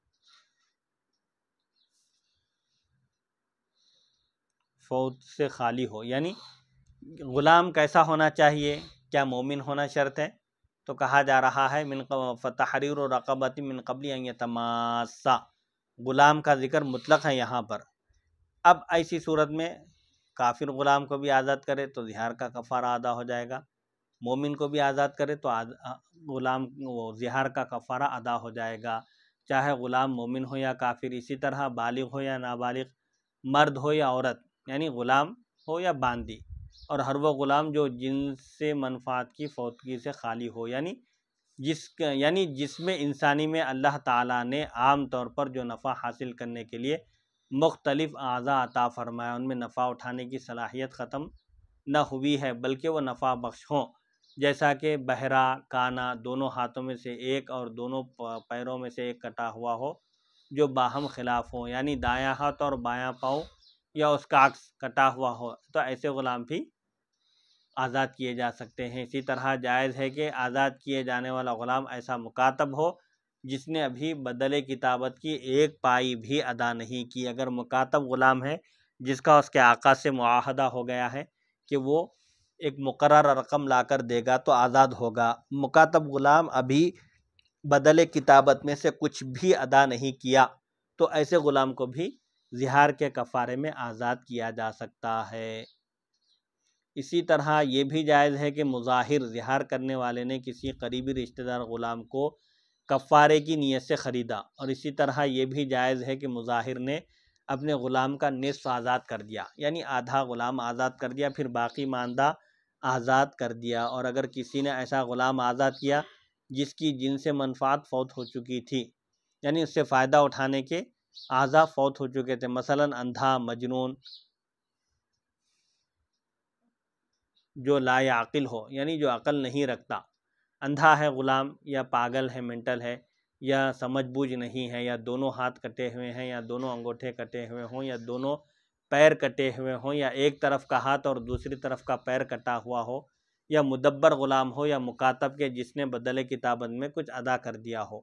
فوت سے خالی ہو۔ یعنی غلام کیسا ہونا چاہیے؟ کیا مومن ہونا شرط ہے؟ تو کہا جا رہا ہے من فتحریر رقبۃ من قبل ان یتماسا، غلام کا ذکر مطلق ہے یہاں پر۔ اب ایسی صورت میں کافر غلام کو بھی آزاد کرے تو زہار کا کفارہ ادا ہو جائے گا، مومن کو بھی آزاد کرے تو غلام وہ زہار کا کفارہ ادا ہو جائے گا، چاہے غلام مومن ہو یا کافر۔ اسی طرح بالغ ہو یا نابالغ، مرد ہو یا عورت، یعنی غلام ہو یا باندی، اور ہر وہ غلام جو جنس سے منفعت کی فوتگی سے خالی ہو، یعنی جس یعنی جس میں انسانی میں اللہ تعالیٰ نے عام طور پر جو نفع حاصل کرنے کے لیے مختلف اعضاء عطا فرمایا، ان میں نفع اٹھانے کی صلاحیت ختم نہ ہوئی ہے بلکہ وہ نفع بخش ہوں، جیسا کہ بہرا، کانا، دونوں ہاتھوں میں سے ایک اور دونوں پیروں میں سے ایک کٹا ہوا ہو جو باہم خلاف ہو، یعنی دایاں ہاتھ اور بایاں پاؤں یا اس کا عکس کٹا ہوا ہو، تو ایسے غلام بھی آزاد کیے جا سکتے ہیں۔ اسی طرح جائز ہے کہ آزاد کیے جانے والا غلام ایسا مکاتب ہو جس نے ابھی بدل کتابت کی ایک پائی بھی ادا نہیں کی۔ اگر مکاتب غلام ہے جس کا اس کے آقا سے معاہدہ ہو گیا ہے کہ وہ ایک مقررہ رقم لا کر دے گا تو آزاد ہوگا، مکاتب غلام ابھی بدل کتابت میں سے کچھ بھی ادا نہیں کیا تو ایسے غلام کو بھی زہار کے کفارے میں آزاد کیا جا سکتا ہے۔ اسی طرح یہ بھی جائز ہے کہ مظاہر زہار کرنے والے نے کسی قریبی رشتہ دار غلام کو کفارے کی نیت سے خریدا، اور اسی طرح یہ بھی جائز ہے کہ مظاہر نے اپنے غلام کا نصف آزاد کر دیا، یعنی آدھا غلام آزاد کر دیا پھر باقی ماندہ آزاد کر دیا۔ اور اگر کسی نے ایسا غلام آزاد کیا جس کی جن سے منفعت فوت ہو چکی تھی، یعنی اس سے فائدہ اٹھانے کے اعضاء فوت ہو چکے تھے، مثلا اندھا، مجنون، جو لا عاقل ہو یعنی جو عقل نہیں رکھتا، اندھا ہے غلام یا پاگل ہے، مینٹل ہے، یا سمجھ بوجھ نہیں ہے، یا دونوں ہاتھ کٹے ہوئے ہیں، یا دونوں انگوٹھے کٹے ہوئے ہوں، یا دونوں پیر کٹے ہوئے ہوں، یا ایک طرف کا ہاتھ اور دوسری طرف کا پیر کٹا ہوا ہو، یا مدبر غلام ہو یا مکاتب کے جس نے بدل کتابت میں کچھ ادا کر دیا ہو۔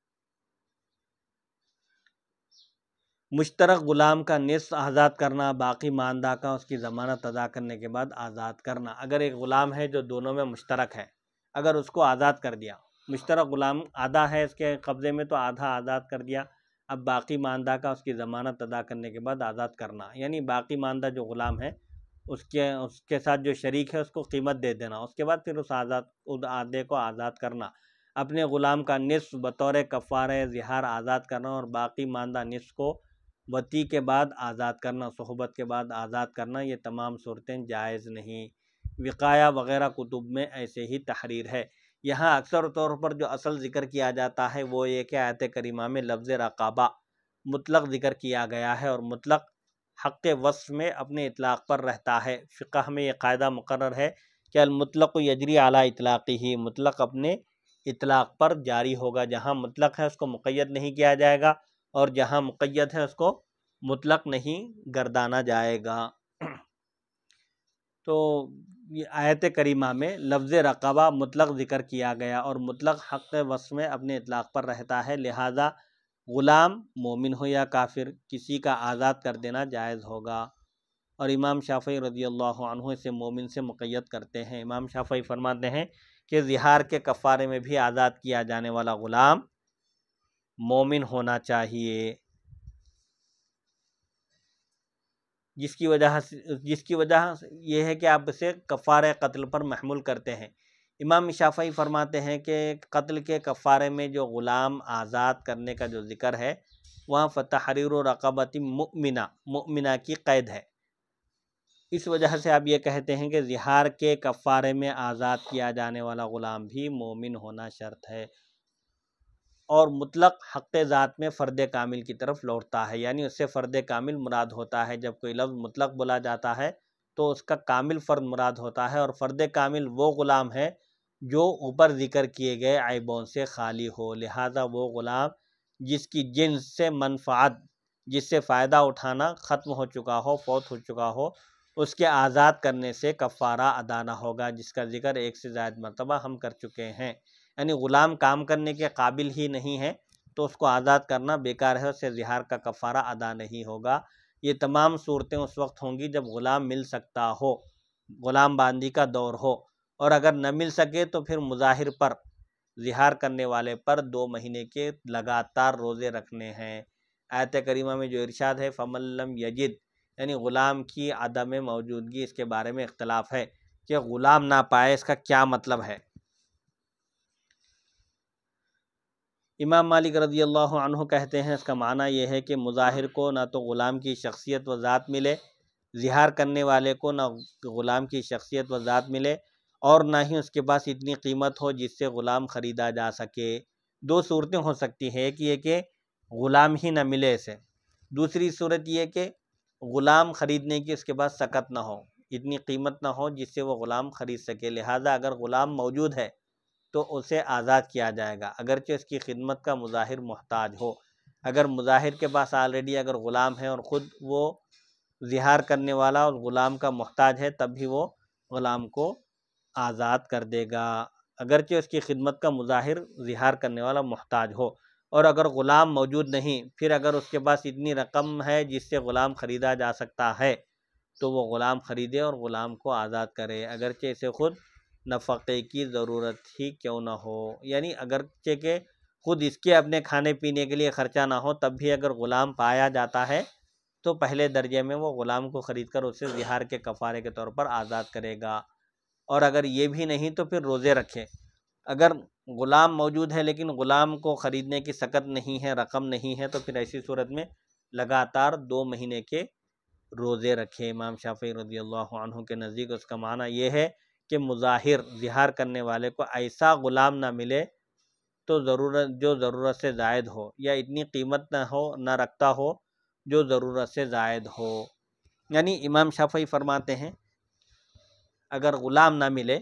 مشترک غلام کا نصف آزاد کرنا، باقی ماندہ کا اس کی ضمانت ادا کرنے کے بعد آزاد کرنا۔ اگر ایک غلام ہے جو دونوں میں مشترک ہے، اگر اس کو آزاد کر دیا، مشترک غلام آدھا ہے اس کے قبضے میں تو آدھا آزاد کر دیا، اب باقی ماندہ کا اس کی ضمانت ادا کرنے کے بعد آزاد کرنا، یعنی باقی ماندہ جو غلام ہے اس کے اس کے ساتھ جو شریک ہے اس کو قیمت دے دینا، اس کے بعد پھر اس آزاد اس آدھے کو آزاد کرنا، اپنے غلام کا نصف بطور کفارہ زہار آزاد کرنا، اور باقی ماندہ نصف کو وطی کے بعد آزاد کرنا، صحبت کے بعد آزاد کرنا۔ یہ تمام صورتیں جائز نہیں۔ وقایہ وغیرہ کتب میں ایسے ہی تحریر ہے۔ یہاں اکثر طور پر جو اصل ذکر کیا جاتا ہے وہ یہ کہ آیت کریمہ میں لفظ رقابہ مطلق ذکر کیا گیا ہے، اور مطلق حق وصف میں اپنے اطلاق پر رہتا ہے۔ فقہ میں یہ قاعدہ مقرر ہے کہ المطلق یجری علی اطلاقہ، مطلق اپنے اطلاق پر جاری ہوگا، جہاں مطلق ہے اس کو مقید نہیں کیا جائے گا، اور جہاں مقید ہے اس کو مطلق نہیں گردانا جائے گا۔ تو یہ آیت کریمہ میں لفظ رقبہ مطلق ذکر کیا گیا، اور مطلق حق وصف میں اپنے اطلاق پر رہتا ہے، لہذا غلام مومن ہو یا کافر کسی کا آزاد کر دینا جائز ہوگا۔ اور امام شافعی رضی اللہ عنہ اسے مومن سے مقید کرتے ہیں۔ امام شافعی فرماتے ہیں کہ زہار کے کفارے میں بھی آزاد کیا جانے والا غلام مومن ہونا چاہیے، جس کی وجہ جس کی وجہ یہ ہے کہ آپ اسے کفارہ قتل پر محمول کرتے ہیں۔ امام شافعی فرماتے ہیں کہ قتل کے کفارے میں جو غلام آزاد کرنے کا جو ذکر ہے وہاں فتحریر رقبۃ مؤمنہ، مؤمنہ کی قید ہے، اس وجہ سے آپ یہ کہتے ہیں کہ زہار کے کفارے میں آزاد کیا جانے والا غلام بھی مومن ہونا شرط ہے، اور مطلق حق ذات میں فرد کامل کی طرف لوٹتا ہے، یعنی اس سے فرد کامل مراد ہوتا ہے۔ جب کوئی لفظ مطلق بولا جاتا ہے تو اس کا کامل فرد مراد ہوتا ہے، اور فرد کامل وہ غلام ہے جو اوپر ذکر کیے گئے عیبوں سے خالی ہو، لہذا وہ غلام جس کی جنس سے منفعت، جس سے فائدہ اٹھانا ختم ہو چکا ہو، فوت ہو چکا ہو، اس کے آزاد کرنے سے کفارہ ادا نہ ہوگا، جس کا ذکر ایک سے زائد مرتبہ ہم کر چکے ہیں۔ یعنی غلام کام کرنے کے قابل ہی نہیں ہے تو اس کو آزاد کرنا بیکار ہے، اسے زہار کا کفارہ ادا نہیں ہوگا۔ یہ تمام صورتیں اس وقت ہوں گی جب غلام مل سکتا ہو، غلام باندی کا دور ہو، اور اگر نہ مل سکے تو پھر مظاہر پر، زہار کرنے والے پر دو مہینے کے لگاتار روزے رکھنے ہیں۔ آیت کریمہ میں جو ارشاد ہے فَمَن لَّمْ یجد، یعنی غلام کی عدم موجودگی، اس کے بارے میں اختلاف ہے کہ غلام نہ پائے اس کا کیا مطلب ہے۔ امام مالک رضی اللہ عنہ کہتے ہیں اس کا معنی یہ ہے کہ مظاہر کو نہ تو غلام کی شخصیت و ذات ملے، زہار کرنے والے کو نہ غلام کی شخصیت و ذات ملے، اور نہ ہی اس کے پاس اتنی قیمت ہو جس سے غلام خریدا جا سکے۔ دو صورتیں ہو سکتی ہیں، ایک یہ کہ غلام ہی نہ ملے اسے، دوسری صورت یہ کہ غلام خریدنے کی اس کے پاس سکت نہ ہو، اتنی قیمت نہ ہو جس سے وہ غلام خرید سکے، لہٰذا اگر غلام موجود ہے تو اسے آزاد کیا جائے گا، اگرچہ اس کی خدمت کا مظاہر محتاج ہو۔ اگر مظاہر کے پاس آلریڈی اگر غلام ہے اور خود وہ زہار کرنے والا اور غلام کا محتاج ہے، تب بھی وہ غلام کو آزاد کر دے گا، اگرچہ اس کی خدمت کا مظاہر زہار کرنے والا محتاج ہو۔ اور اگر غلام موجود نہیں، پھر اگر اس کے پاس اتنی رقم ہے جس سے غلام خریدا جا سکتا ہے تو وہ غلام خریدے اور غلام کو آزاد کرے، اگرچہ اسے خود نفقے کی ضرورت ہی کیوں نہ ہو، یعنی اگرچہ کہ خود اس کے اپنے کھانے پینے کے لیے خرچہ نہ ہو، تب بھی اگر غلام پایا جاتا ہے تو پہلے درجے میں وہ غلام کو خرید کر اسے زہار کے کفارے کے طور پر آزاد کرے گا۔ اور اگر یہ بھی نہیں تو پھر روزے رکھے۔ اگر غلام موجود ہے لیکن غلام کو خریدنے کی سکت نہیں ہے، رقم نہیں ہے، تو پھر ایسی صورت میں لگاتار دو مہینے کے روزے رکھے۔ امام شافعی رضی اللہ عنہ کے نزدیک اس کا معنی یہ ہے کہ مظاہر زہار کرنے والے کو ایسا غلام نہ ملے تو ضرورت جو ضرورت سے زائد ہو، یا اتنی قیمت نہ ہو نہ رکھتا ہو جو ضرورت سے زائد ہو۔ یعنی امام شافعی فرماتے ہیں اگر غلام نہ ملے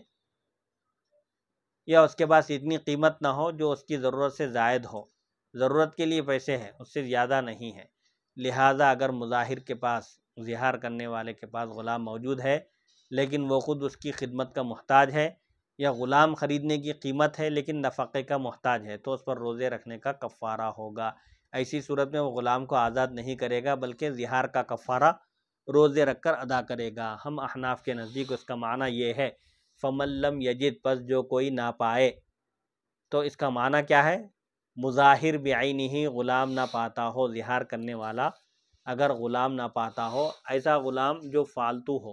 یا اس کے پاس اتنی قیمت نہ ہو جو اس کی ضرورت سے زائد ہو، ضرورت کے لیے پیسے ہیں اس سے زیادہ نہیں ہے، لہٰذا اگر مظاہر کے پاس، زہار کرنے والے کے پاس غلام موجود ہے لیکن وہ خود اس کی خدمت کا محتاج ہے، یا غلام خریدنے کی قیمت ہے لیکن نفقے کا محتاج ہے، تو اس پر روزے رکھنے کا کفارہ ہوگا۔ ایسی صورت میں وہ غلام کو آزاد نہیں کرے گا بلکہ زہار کا کفارہ روزے رکھ کر ادا کرے گا۔ ہم احناف کے نزدیک اس کا معنی یہ ہے فَمَن لَّمْ یجد، پس جو کوئی نہ پائے، تو اس کا معنی کیا ہے؟ مظاہر بعینہ غلام نہ پاتا ہو، زہار کرنے والا اگر غلام نہ پاتا ہو، ایسا غلام جو فالتو ہو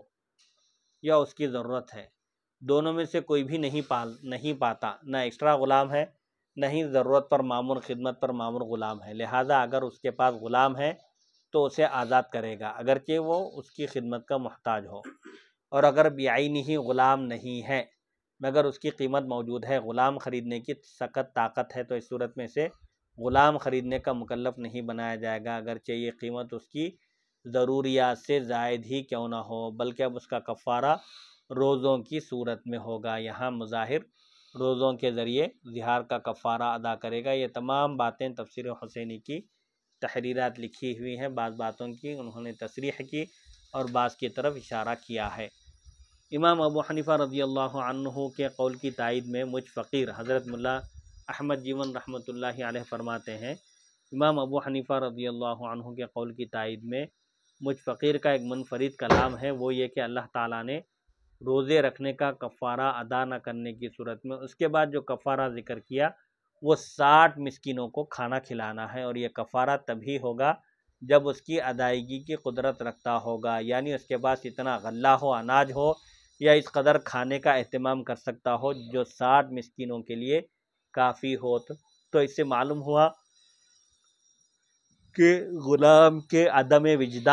یا اس کی ضرورت ہے، دونوں میں سے کوئی بھی نہیں پال نہیں پاتا، نہ ایکسٹرا غلام ہے نہ ہی ضرورت پر مامور، خدمت پر مامور غلام ہے، لہٰذا اگر اس کے پاس غلام ہے تو اسے آزاد کرے گا اگرچہ وہ اس کی خدمت کا محتاج ہو۔ اور اگر بعینہ غلام نہیں ہے مگر اس کی قیمت موجود ہے، غلام خریدنے کی سخت طاقت ہے، تو اس صورت میں سے غلام خریدنے کا مکلف نہیں بنایا جائے گا، اگرچہ یہ قیمت اس کی ضروریات سے زائد ہی کیوں نہ ہو، بلکہ اب اس کا کفارہ روزوں کی صورت میں ہوگا۔ یہاں مظاہر روزوں کے ذریعے زہار کا کفارہ ادا کرے گا۔ یہ تمام باتیں تفسیر حسینی کی تحریرات لکھی ہوئی ہیں، بعض باتوں کی انہوں نے تصریح کی اور بعض کی طرف اشارہ کیا ہے۔ امام ابو حنیفہ رضی اللہ عنہ کے قول کی تائید میں مجھ فقیر حضرت ملا احمد جیون رحمۃ اللہ علیہ فرماتے ہیں، امام ابو حنیفہ رضی اللہ عنہ کے قول کی تائید میں مجھ فقیر کا ایک منفرد کلام ہے، وہ یہ کہ اللہ تعالیٰ نے روزے رکھنے کا کفارہ ادا نہ کرنے کی صورت میں اس کے بعد جو کفارہ ذکر کیا وہ ساٹھ مسکینوں کو کھانا کھلانا ہے، اور یہ کفارہ تبھی ہوگا جب اس کی ادائیگی کی قدرت رکھتا ہوگا، یعنی اس کے پاس اتنا غلہ ہو، اناج ہو، یا اس قدر کھانے کا اہتمام کر سکتا ہو جو ساٹھ مسکینوں کے لیے کافی ہو۔ تو اس سے معلوم ہوا کہ غلام کے عدم وجدان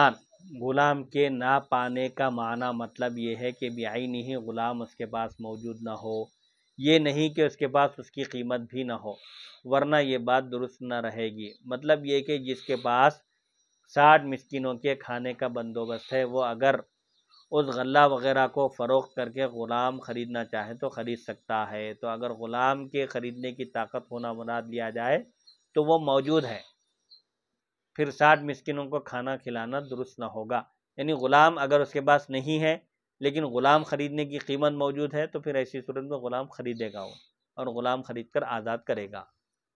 غلام کے نہ پانے کا معنی مطلب یہ ہے کہ بعینہ ہی غلام اس کے پاس موجود نہ ہو، یہ نہیں کہ اس کے پاس اس کی قیمت بھی نہ ہو، ورنہ یہ بات درست نہ رہے گی۔ مطلب یہ کہ جس کے پاس ساٹھ مسکینوں کے کھانے کا بندوبست ہے، وہ اگر اس غلہ وغیرہ کو فروخت کر کے غلام خریدنا چاہے تو خرید سکتا ہے۔ تو اگر غلام کے خریدنے کی طاقت ہونا مراد لیا جائے تو وہ موجود ہے، پھر ساٹھ مسکینوں کو کھانا کھلانا درست نہ ہوگا۔ یعنی غلام اگر اس کے پاس نہیں ہے لیکن غلام خریدنے کی قیمت موجود ہے تو پھر ایسی صورت میں غلام خریدے گا وہ، اور غلام خرید کر آزاد کرے گا۔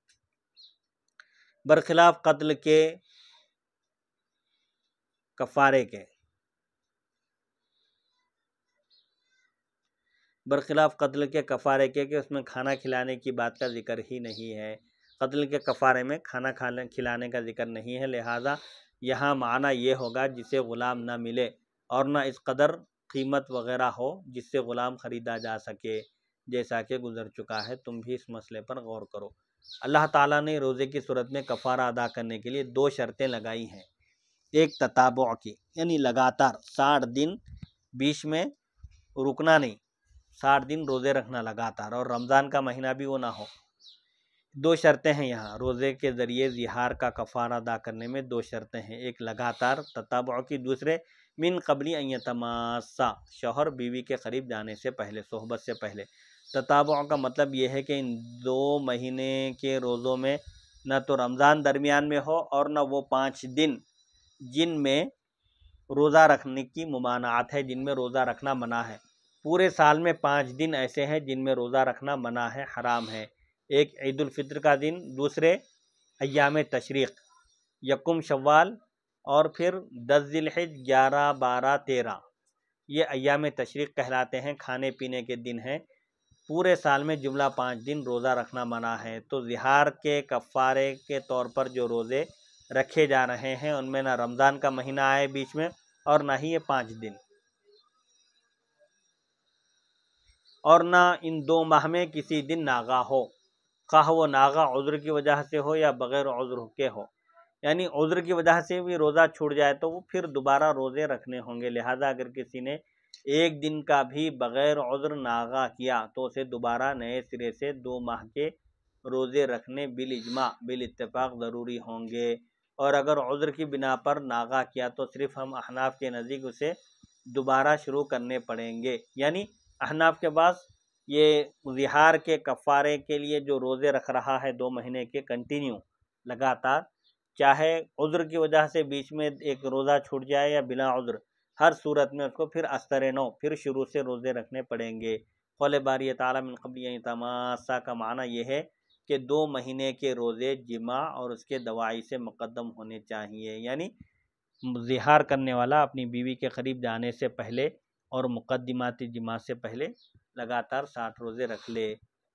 برخلاف قتل کے کفارے کے برخلاف قتل کے کفارے کے کہ اس میں کھانا کھلانے کی بات کا ذکر ہی نہیں ہے۔ قتل کے کفارے میں کھانا کھلانے کا ذکر نہیں ہے، لہٰذا یہاں معنی یہ ہوگا جسے غلام نہ ملے اور نہ اس قدر قیمت وغیرہ ہو جس سے غلام خریدا جا سکے، جیسا کہ گزر چکا ہے۔ تم بھی اس مسئلے پر غور کرو۔ اللہ تعالیٰ نے روزے کی صورت میں کفارہ ادا کرنے کے لیے دو شرطیں لگائی ہیں۔ ایک تتابع کی، یعنی لگاتار ساٹھ دن بیچ میں رکنا نہیں، ساٹھ دن روزے رکھنا لگاتار، اور رمضان کا مہینہ بھی وہ نہ ہو۔ دو شرطیں ہیں یہاں روزے کے ذریعے ظہار کا کفارہ ادا کرنے میں، دو شرطیں ہیں، ایک لگاتار تتابع کی، دوسرے من قبل ان یتماسا، شوہر بیوی کے قریب جانے سے پہلے، صحبت سے پہلے۔ تتابع کا مطلب یہ ہے کہ ان دو مہینے کے روزوں میں نہ تو رمضان درمیان میں ہو اور نہ وہ پانچ دن جن میں روزہ رکھنے کی ممانعت ہے، جن میں روزہ رکھنا منع ہے۔ پورے سال میں پانچ دن ایسے ہیں جن میں روزہ رکھنا منع ہے، حرام ہے۔ ایک عید الفطر کا دن، دوسرے ایام تشریق، یکم شوال اور پھر دس ذی الحج، گیارہ بارہ تیرہ، یہ ایام تشریق کہلاتے ہیں، کھانے پینے کے دن ہیں۔ پورے سال میں جملہ پانچ دن روزہ رکھنا منع ہے۔ تو ظہار کے کفارے کے طور پر جو روزے رکھے جا رہے ہیں ان میں نہ رمضان کا مہینہ آئے بیچ میں اور نہ ہی یہ پانچ دن، اور نہ ان دو ماہ میں کسی دن ناغہ ہو، خواہ وہ ناغہ عذر کی وجہ سے ہو یا بغیر عذر کے ہو۔ یعنی عذر کی وجہ سے بھی روزہ چھوٹ جائے تو وہ پھر دوبارہ روزے رکھنے ہوں گے، لہٰذا اگر کسی نے ایک دن کا بھی بغیر عذر ناغہ کیا تو اسے دوبارہ نئے سرے سے دو ماہ کے روزے رکھنے بالاجماع، بالاتفاق ضروری ہوں گے۔ اور اگر عذر کی بنا پر ناغہ کیا تو صرف ہم احناف کے نزدیک اسے دوبارہ شروع کرنے پڑیں گے۔ یعنی احناف کے پاس یہ ظہار کے کفارے کے لیے جو روزے رکھ رہا ہے دو مہینے کے کنٹینیو لگاتار، چاہے عذر کی وجہ سے بیچ میں ایک روزہ چھوٹ جائے یا بلا عذر، ہر صورت میں اس کو پھر استر نو پھر شروع سے روزے رکھنے پڑیں گے۔ قول باری تعالیٰ من قبل ان یتماسا کا معنی یہ ہے کہ دو مہینے کے روزے جماع اور اس کے دواعی سے مقدم ہونے چاہیے، یعنی ظہار کرنے والا اپنی بیوی کے قریب جانے سے پہلے اور مقدمات جماع سے پہلے لگاتار ساٹھ روزے رکھ لے،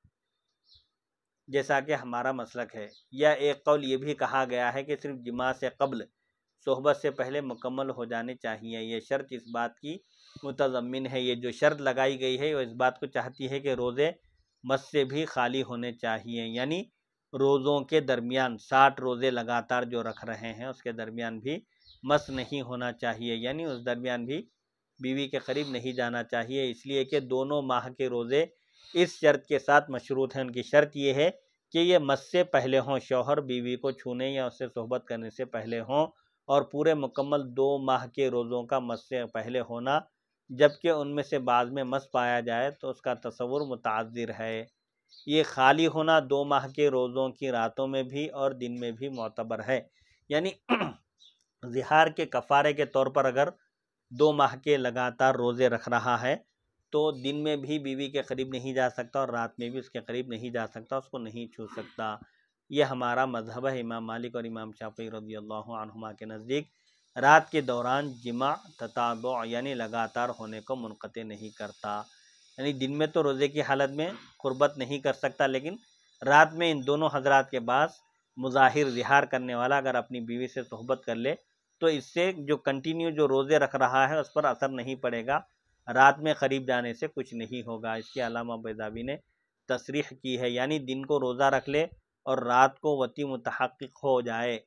جیسا کہ ہمارا مسلک ہے۔ یا ایک قول یہ بھی کہا گیا ہے کہ صرف جماع سے قبل، صحبت سے پہلے مکمل ہو جانے چاہیے۔ یہ شرط اس بات کی متضمن ہے، یہ جو شرط لگائی گئی ہے وہ اس بات کو چاہتی ہے کہ روزے مس سے بھی خالی ہونے چاہیے، یعنی روزوں کے درمیان ساٹھ روزے لگاتار جو رکھ رہے ہیں اس کے درمیان بھی مس نہیں ہونا چاہیے، یعنی اس درمیان بھی بیوی کے قریب نہیں جانا چاہیے، اس لیے کہ دونوں ماہ کے روزے اس شرط کے ساتھ مشروط ہیں۔ ان کی شرط یہ ہے کہ یہ مس سے پہلے ہوں، شوہر بیوی کو چھونے یا اس سے صحبت کرنے سے پہلے ہوں، اور پورے مکمل دو ماہ کے روزوں کا مس سے پہلے ہونا، جبکہ ان میں سے بعض میں مس پایا جائے تو اس کا تصور متعذر ہے۔ یہ خالی ہونا دو ماہ کے روزوں کی راتوں میں بھی اور دن میں بھی معتبر ہے، یعنی ظہار کے کفارے کے طور پر اگر دو ماہ کے لگاتار روزے رکھ رہا ہے تو دن میں بھی بیوی کے قریب نہیں جا سکتا اور رات میں بھی اس کے قریب نہیں جا سکتا، اس کو نہیں چھو سکتا۔ یہ ہمارا مذہب ہے۔ امام مالک اور امام شافعی رضی اللہ عنہما کے نزدیک رات کے دوران جماع تتابع یعنی لگاتار ہونے کو منقطع نہیں کرتا، یعنی دن میں تو روزے کی حالت میں قربت نہیں کر سکتا، لیکن رات میں ان دونوں حضرات کے بعد مظاہر ظہار کرنے والا اگر اپنی بیوی سے صحبت کر لے تو اس سے جو کنٹینیو جو روزے رکھ رہا ہے اس پر اثر نہیں پڑے گا، رات میں قریب جانے سے کچھ نہیں ہوگا۔ اس کے علامہ بیضاوی نے تصریح کی ہے، یعنی دن کو روزہ رکھ لے اور رات کو وتی متحقق ہو جائے،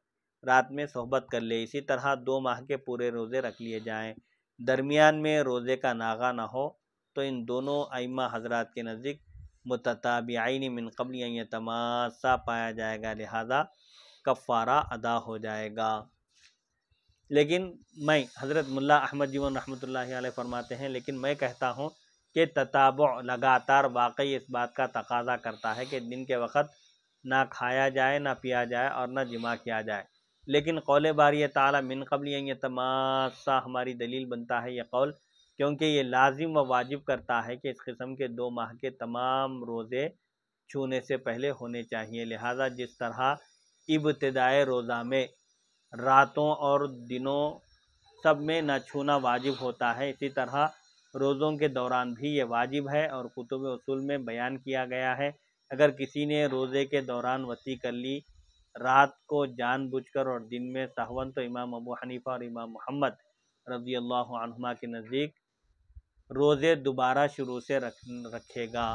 رات میں صحبت کر لے، اسی طرح دو ماہ کے پورے روزے رکھ لیے جائیں، درمیان میں روزے کا ناغہ نہ ہو، تو ان دونوں ائمہ حضرات کے نزدیک متتابعین من قبل ان یتماسا پایا جائے گا، لہذا کفارہ ادا ہو جائے گا۔ لیکن میں حضرت ملا احمد جیون رحمۃ اللہ علیہ فرماتے ہیں، لیکن میں کہتا ہوں کہ تتابع لگاتار واقعی اس بات کا تقاضا کرتا ہے کہ دن کے وقت نہ کھایا جائے، نہ پیا جائے اور نہ جماع کیا جائے، لیکن قول باری تعالی من قبل ان یتماسا ہماری دلیل بنتا ہے یہ قول، کیونکہ یہ لازم و واجب کرتا ہے کہ اس قسم کے دو ماہ کے تمام روزے چھونے سے پہلے ہونے چاہیے، لہذا جس طرح ابتدائے روزہ میں راتوں اور دنوں سب میں نہ چھونا واجب ہوتا ہے، اسی طرح روزوں کے دوران بھی یہ واجب ہے، اور کتب اصول میں بیان کیا گیا ہے اگر کسی نے روزے کے دوران وطی کر لی رات کو جان بوجھ کر اور دن میں سہون، تو امام ابو حنیفہ اور امام محمد رضی اللہ عنہما کے نزدیک روزے دوبارہ شروع سے رکھے گا۔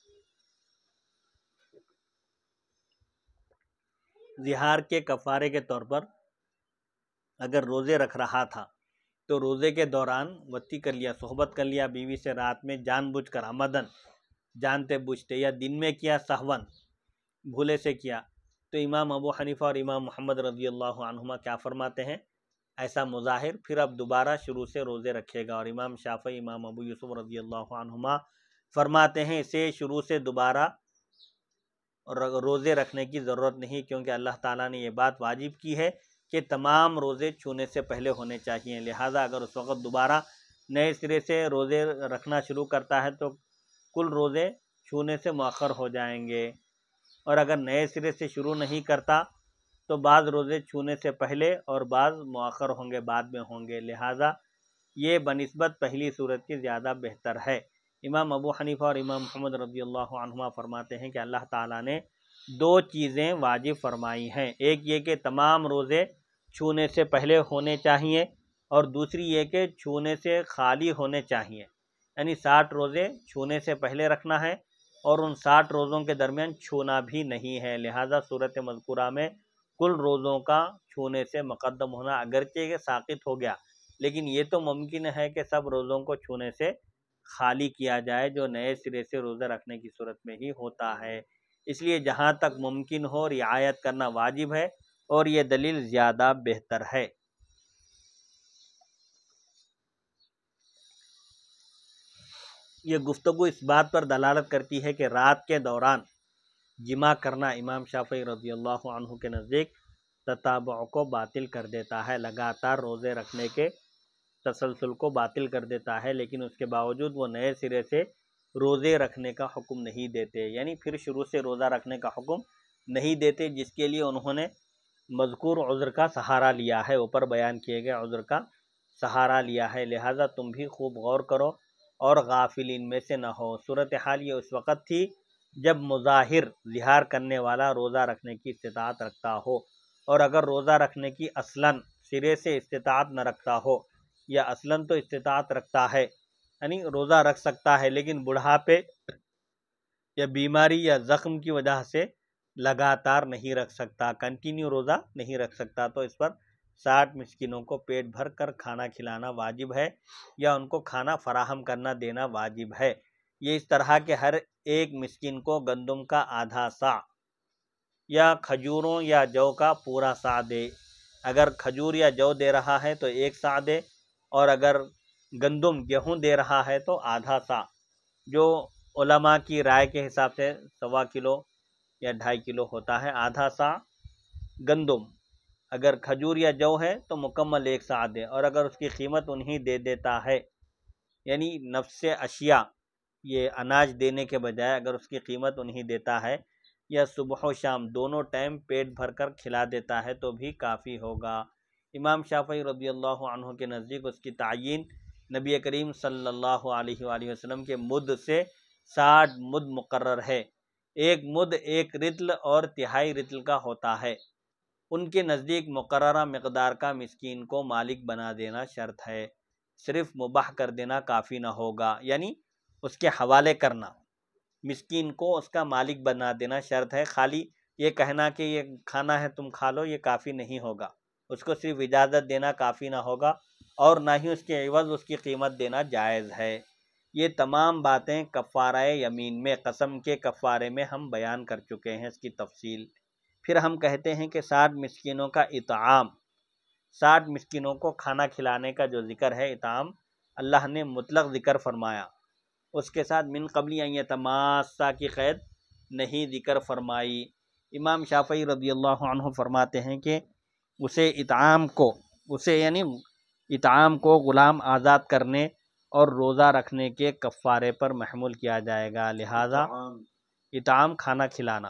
ظہار کے کفارے کے طور پر اگر روزے رکھ رہا تھا تو روزے کے دوران وطی کر لیا، صحبت کر لیا بیوی سے رات میں جان بوجھ کر، عمدن جانتے بوجھتے، یا دن میں کیا سہون بھولے سے کیا، تو امام ابو حنیفہ اور امام محمد رضی اللہ عنہما کیا فرماتے ہیں، ایسا مظاہر پھر اب دوبارہ شروع سے روزے رکھے گا، اور امام شافعی امام ابو یوسف رضی اللہ عنہما فرماتے ہیں اسے شروع سے دوبارہ روزے رکھنے کی ضرورت نہیں، کیونکہ اللہ تعالیٰ نے یہ بات واجب کی ہے کہ تمام روزے چھونے سے پہلے ہونے چاہیے، لہٰذا اگر اس وقت دوبارہ نئے سرے سے روزے رکھنا شروع کرتا ہے تو کل روزے چھونے سے مؤخر ہو جائیں گے، اور اگر نئے سرے سے شروع نہیں کرتا تو بعض روزے چھونے سے پہلے اور بعض مؤخر ہوں گے، بعد میں ہوں گے، لہٰذا یہ بنسبت پہلی صورت کی زیادہ بہتر ہے۔ امام ابو حنیفہ اور امام محمد رضی اللہ عنہما فرماتے ہیں کہ اللہ تعالیٰ نے دو چیزیں واجب فرمائی ہیں، ایک یہ کہ تمام روزے چھونے سے پہلے ہونے چاہیے، اور دوسری یہ کہ چھونے سے خالی ہونے چاہیے، یعنی ساٹھ روزے چھونے سے پہلے رکھنا ہے اور ان ساٹھ روزوں کے درمیان چھونا بھی نہیں ہے، لہٰذا صورت مذکورہ میں کل روزوں کا چھونے سے مقدم ہونا اگرچہ کہ ساقط ہو گیا، لیکن یہ تو ممکن ہے کہ سب روزوں کو چھونے سے خالی کیا جائے، جو نئے سرے سے روزہ رکھنے کی صورت میں ہی ہوتا ہے، اس لیے جہاں تک ممکن ہو رعایت کرنا واجب ہے، اور یہ دلیل زیادہ بہتر ہے۔ یہ گفتگو اس بات پر دلالت کرتی ہے کہ رات کے دوران جماع کرنا امام شافعی رضی اللہ عنہ کے نزدیک تتابع کو باطل کر دیتا ہے، لگاتار روزے رکھنے کے تسلسل کو باطل کر دیتا ہے، لیکن اس کے باوجود وہ نئے سرے سے روزے رکھنے کا حکم نہیں دیتے، یعنی پھر شروع سے روزہ رکھنے کا حکم نہیں دیتے، جس کے لیے انہوں نے مذکور عذر کا سہارا لیا ہے، اوپر بیان کیے گئے عذر کا سہارا لیا ہے، لہٰذا تم بھی خوب غور کرو اور غافلین میں سے نہ ہو۔ صورتحال یہ اس وقت تھی جب مظاہر ظہار کرنے والا روزہ رکھنے کی استطاعت رکھتا ہو، اور اگر روزہ رکھنے کی اصلاً سرے سے استطاعت نہ رکھتا ہو، یا اصلاً تو استطاعت رکھتا ہے یعنی روزہ رکھ سکتا ہے لیکن بڑھاپے یا بیماری یا زخم کی وجہ سے لگاتار نہیں رکھ سکتا، کنٹینیو روزہ نہیں رکھ سکتا، تو اس پر ساٹھ مسکینوں کو پیٹ بھر کر کھانا کھلانا واجب ہے، یا ان کو کھانا فراہم کرنا دینا واجب ہے۔ یہ اس طرح کہ ہر ایک مسکین کو گندم کا آدھا سا یا کھجوروں یا جو کا پورا سا دے، اگر کھجور یا جو دے رہا ہے تو ایک سا دے، اور اگر گندم گیہوں دے رہا ہے تو آدھا سا، جو علماء کی رائے کے حساب سے سوا کلو یا ڈھائی کلو ہوتا ہے، آدھا سا گندم، اگر کھجور یا جو ہے تو مکمل ایک سا دے، اور اگر اس کی قیمت انہی دے دیتا ہے، یعنی نفس اشیاء یہ اناج دینے کے بجائے اگر اس کی قیمت انہی دیتا ہے، یا صبح و شام دونوں ٹائم پیٹ بھر کر کھلا دیتا ہے تو بھی کافی ہوگا۔ امام شافعی رضی اللہ عنہ کے نزدیک اس کی تعیین نبی کریم صلی اللہ علیہ وآلہ وسلم کے مد سے ساٹھ مد مقرر ہے، ایک مد ایک رطل اور تہائی رطل کا ہوتا ہے، ان کے نزدیک مقررہ مقدار کا مسکین کو مالک بنا دینا شرط ہے، صرف مباح کر دینا کافی نہ ہوگا، یعنی اس کے حوالے کرنا، مسکین کو اس کا مالک بنا دینا شرط ہے، خالی یہ کہنا کہ یہ کھانا ہے تم کھا لو یہ کافی نہیں ہوگا، اس کو صرف اجازت دینا کافی نہ ہوگا، اور نہ ہی اس کے عوض اس کی قیمت دینا جائز ہے۔ یہ تمام باتیں کفارہ یمین میں، قسم کے کفارے میں ہم بیان کر چکے ہیں اس کی تفصیل۔ پھر ہم کہتے ہیں کہ ساٹھ مسکینوں کا اطعام، ساٹھ مسکینوں کو کھانا کھلانے کا جو ذکر ہے اطعام، اللہ نے مطلق ذکر فرمایا، اس کے ساتھ من قبل ان یتماسا کی قید نہیں ذکر فرمائی۔ امام شافعی رضی اللہ عنہ فرماتے ہیں کہ اسے اطعام کو اسے یعنی اطعام کو غلام آزاد کرنے اور روزہ رکھنے کے کفارے پر محمول کیا جائے گا، لہذا اطعام کھانا کھلانا۔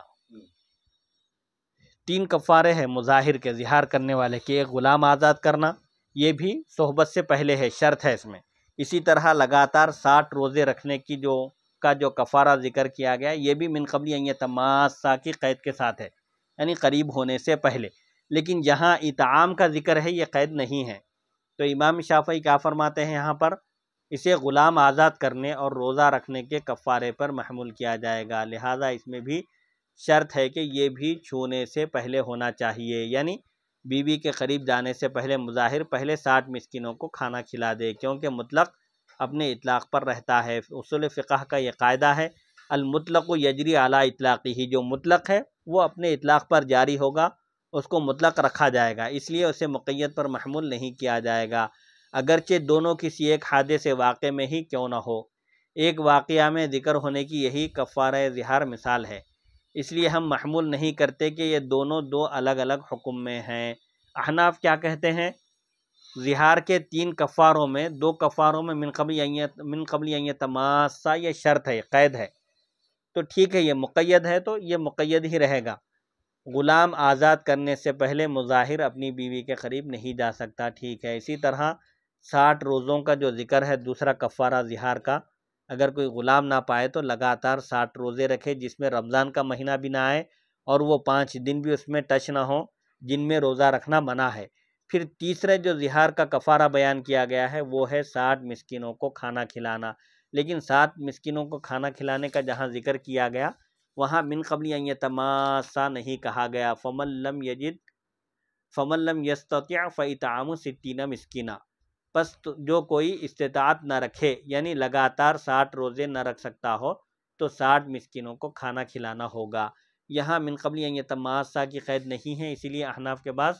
تین کفارے ہیں مظاہر کے، ظہار کرنے والے کے، ایک غلام آزاد کرنا، یہ بھی صحبت سے پہلے ہے، شرط ہے اس میں۔ اسی طرح لگاتار ساٹھ روزے رکھنے کی جو کا جو کفارہ ذکر کیا گیا، یہ بھی من قبل ان یتماسا کی قید کے ساتھ ہے، یعنی قریب ہونے سے پہلے۔ لیکن جہاں اطعام کا ذکر ہے یہ قید نہیں ہے، تو امام شافعی کیا فرماتے ہیں یہاں پر؟ اسے غلام آزاد کرنے اور روزہ رکھنے کے کفارے پر محمول کیا جائے گا، لہذا اس میں بھی شرط ہے کہ یہ بھی چھونے سے پہلے ہونا چاہیے، یعنی بیوی کے قریب جانے سے پہلے مظاہر پہلے ساٹھ مسکینوں کو کھانا کھلا دے، کیونکہ مطلق اپنے اطلاق پر رہتا ہے۔ اصول فقہ کا یہ قاعدہ ہے، المطلق یجری علی اطلاقہ، جو مطلق ہے وہ اپنے اطلاق پر جاری ہوگا، اس کو مطلق رکھا جائے گا، اس لیے اسے مقید پر محمول نہیں کیا جائے گا، اگرچہ دونوں کسی ایک حادثے واقع میں ہی کیوں نہ ہو۔ ایک واقعہ میں ذکر ہونے کی یہی کفارہ ظہار مثال ہے، اس لیے ہم محمول نہیں کرتے کہ یہ دونوں دو الگ الگ حکم میں ہیں۔ احناف کیا کہتے ہیں؟ ظہار کے تین کفاروں میں دو کفاروں میں من قبل من قبل ان یتماسا یہ شرط ہے، قید ہے، تو ٹھیک ہے، یہ مقید ہے تو یہ مقید ہی رہے گا۔ غلام آزاد کرنے سے پہلے مظاہر اپنی بیوی کے قریب نہیں جا سکتا، ٹھیک ہے۔ اسی طرح ساٹھ روزوں کا جو ذکر ہے دوسرا کفارہ ظہار کا، اگر کوئی غلام نہ پائے تو لگاتار ساٹھ روزے رکھے جس میں رمضان کا مہینہ بھی نہ آئے اور وہ پانچ دن بھی اس میں ٹچ نہ ہوں جن میں روزہ رکھنا منع ہے۔ پھر تیسرے جو ظہار کا کفارہ بیان کیا گیا ہے وہ ہے ساٹھ مسکینوں کو کھانا کھلانا، لیکن ساٹھ مسکینوں کو کھانا کھلانے کا جہاں ذکر کیا گیا وہاں من قبل ان یتماسا نہیں کہا گیا، فمن لم یجد فمن لم یستطع فاطعام ستین مسکینہ، پس جو کوئی استطاعت نہ رکھے یعنی لگاتار ساٹھ روزے نہ رکھ سکتا ہو تو ساٹھ مسکینوں کو کھانا کھلانا ہوگا۔ یہاں من قبل ان یتماسا کی قید نہیں ہے، اسی لیے احناف کے پاس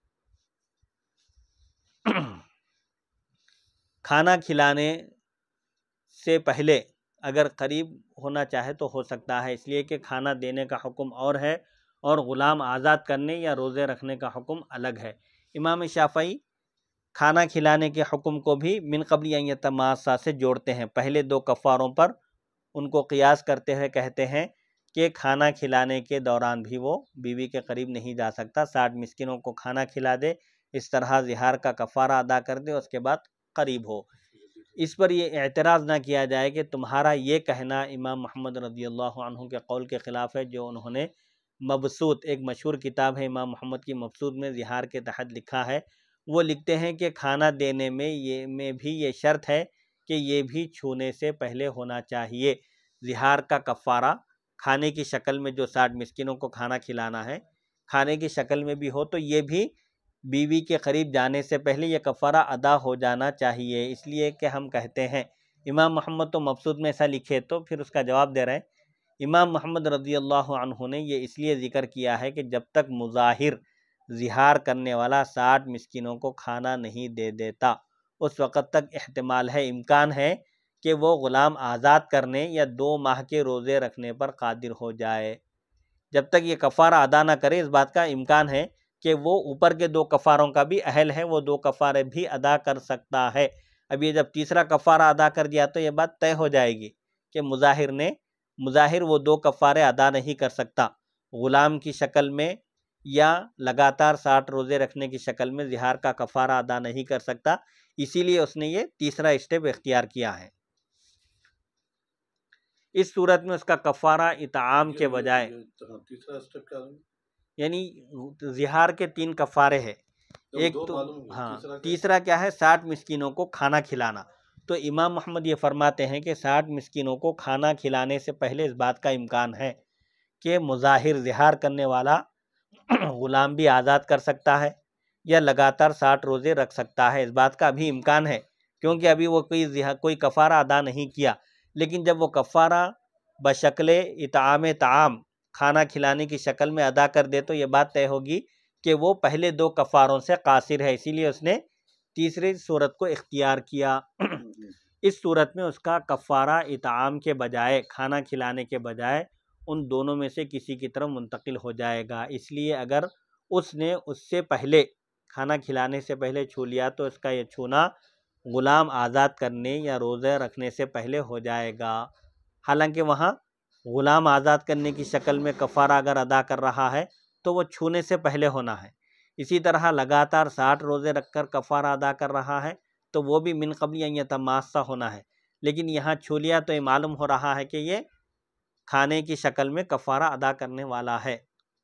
کھانا کھلانے سے پہلے اگر قریب ہونا چاہے تو ہو سکتا ہے، اس لیے کہ کھانا دینے کا حکم اور ہے اور غلام آزاد کرنے یا روزے رکھنے کا حکم الگ ہے۔ امام شافعی کھانا کھلانے کے حکم کو بھی من قبل ان یتماسا سے جوڑتے ہیں، پہلے دو کفاروں پر ان کو قیاس کرتے ہوئے کہتے ہیں کہ کھانا کھلانے کے دوران بھی وہ بیوی کے قریب نہیں جا سکتا، ساٹھ مسکینوں کو کھانا کھلا دے، اس طرح ظہار کا کفارہ ادا کر دے، اس کے بعد قریب ہو۔ اس پر یہ اعتراض نہ کیا جائے کہ تمہارا یہ کہنا امام محمد رضی اللہ عنہ کے قول کے خلاف ہے، جو انہوں نے مبسوط، ایک مشہور کتاب ہے امام محمد کی، مبسوط میں ظہار کے تحت لکھا ہے، وہ لکھتے ہیں کہ کھانا دینے میں یہ میں بھی یہ شرط ہے کہ یہ بھی چھونے سے پہلے ہونا چاہیے۔ ظہار کا کفارہ کھانے کی شکل میں جو ساٹھ مسکینوں کو کھانا کھلانا ہے، کھانے کی شکل میں بھی ہو تو یہ بھی بیوی کے قریب جانے سے پہلے یہ کفارہ ادا ہو جانا چاہیے، اس لیے کہ ہم کہتے ہیں امام محمد تو مبسوط میں ایسا لکھے، تو پھر اس کا جواب دے رہے ہیں امام محمد رضی اللہ عنہ نے یہ اس لیے ذکر کیا ہے کہ جب تک مظاہر ظہار کرنے والا ساٹھ مسکینوں کو کھانا نہیں دے دیتا اس وقت تک احتمال ہے، امکان ہے کہ وہ غلام آزاد کرنے یا دو ماہ کے روزے رکھنے پر قادر ہو جائے۔ جب تک یہ کفارہ ادا نہ کرے اس بات کا امکان ہے کہ وہ اوپر کے دو کفاروں کا بھی اہل ہے، وہ دو کفارے بھی ادا کر سکتا ہے۔ اب یہ جب تیسرا کفارہ ادا کر دیا تو یہ بات طے ہو جائے گی کہ مظاہر نے مظاہر وہ دو کفارے ادا نہیں کر سکتا، غلام کی شکل میں یا لگاتار ساٹھ روزے رکھنے کی شکل میں ظہار کا کفارہ ادا نہیں کر سکتا، اسی لیے اس نے یہ تیسرا اسٹیپ اختیار کیا ہے۔ اس صورت میں اس کا کفارہ اطعام کے بجائے یعنی ظہار کے تین کفارے ہیں، ایک تو ہاں تیسرا کیا ہے، ساٹھ مسکینوں کو کھانا کھلانا۔ تو امام محمد یہ فرماتے ہیں کہ ساٹھ مسکینوں کو کھانا کھلانے سے پہلے اس بات کا امکان ہے کہ مظاہر ظہار کرنے والا غلام بھی آزاد کر سکتا ہے یا لگاتار ساٹھ روزے رکھ سکتا ہے۔ اس بات کا ابھی امکان ہے کیونکہ ابھی وہ کوئی کوئی کفارہ ادا نہیں کیا، لیکن جب وہ کفارہ بشکل اطعام طعام کھانا کھلانے کی شکل میں ادا کر دے تو یہ بات طے ہوگی کہ وہ پہلے دو کفاروں سے قاصر ہے، اسی لیے اس نے تیسری صورت کو اختیار کیا۔ اس صورت میں اس کا کفارہ اطعام کے بجائے کھانا کھلانے کے بجائے ان دونوں میں سے کسی کی طرف منتقل ہو جائے گا۔ اس لیے اگر اس نے اس سے پہلے کھانا کھلانے سے پہلے چھو لیا تو اس کا یہ چھونا غلام آزاد کرنے یا روزہ رکھنے سے پہلے ہو جائے گا، حالانکہ وہاں غلام آزاد کرنے کی شکل میں کفارہ اگر ادا کر رہا ہے تو وہ چھونے سے پہلے ہونا ہے۔ اسی طرح لگاتار ساٹھ روزے رکھ کر کفارہ ادا کر رہا ہے تو وہ بھی من قبل ان یتماسا ہونا ہے، لیکن یہاں چھو لیا تو یہ معلوم ہو رہا ہے کہ یہ کھانے کی شکل میں کفارہ ادا کرنے والا ہے۔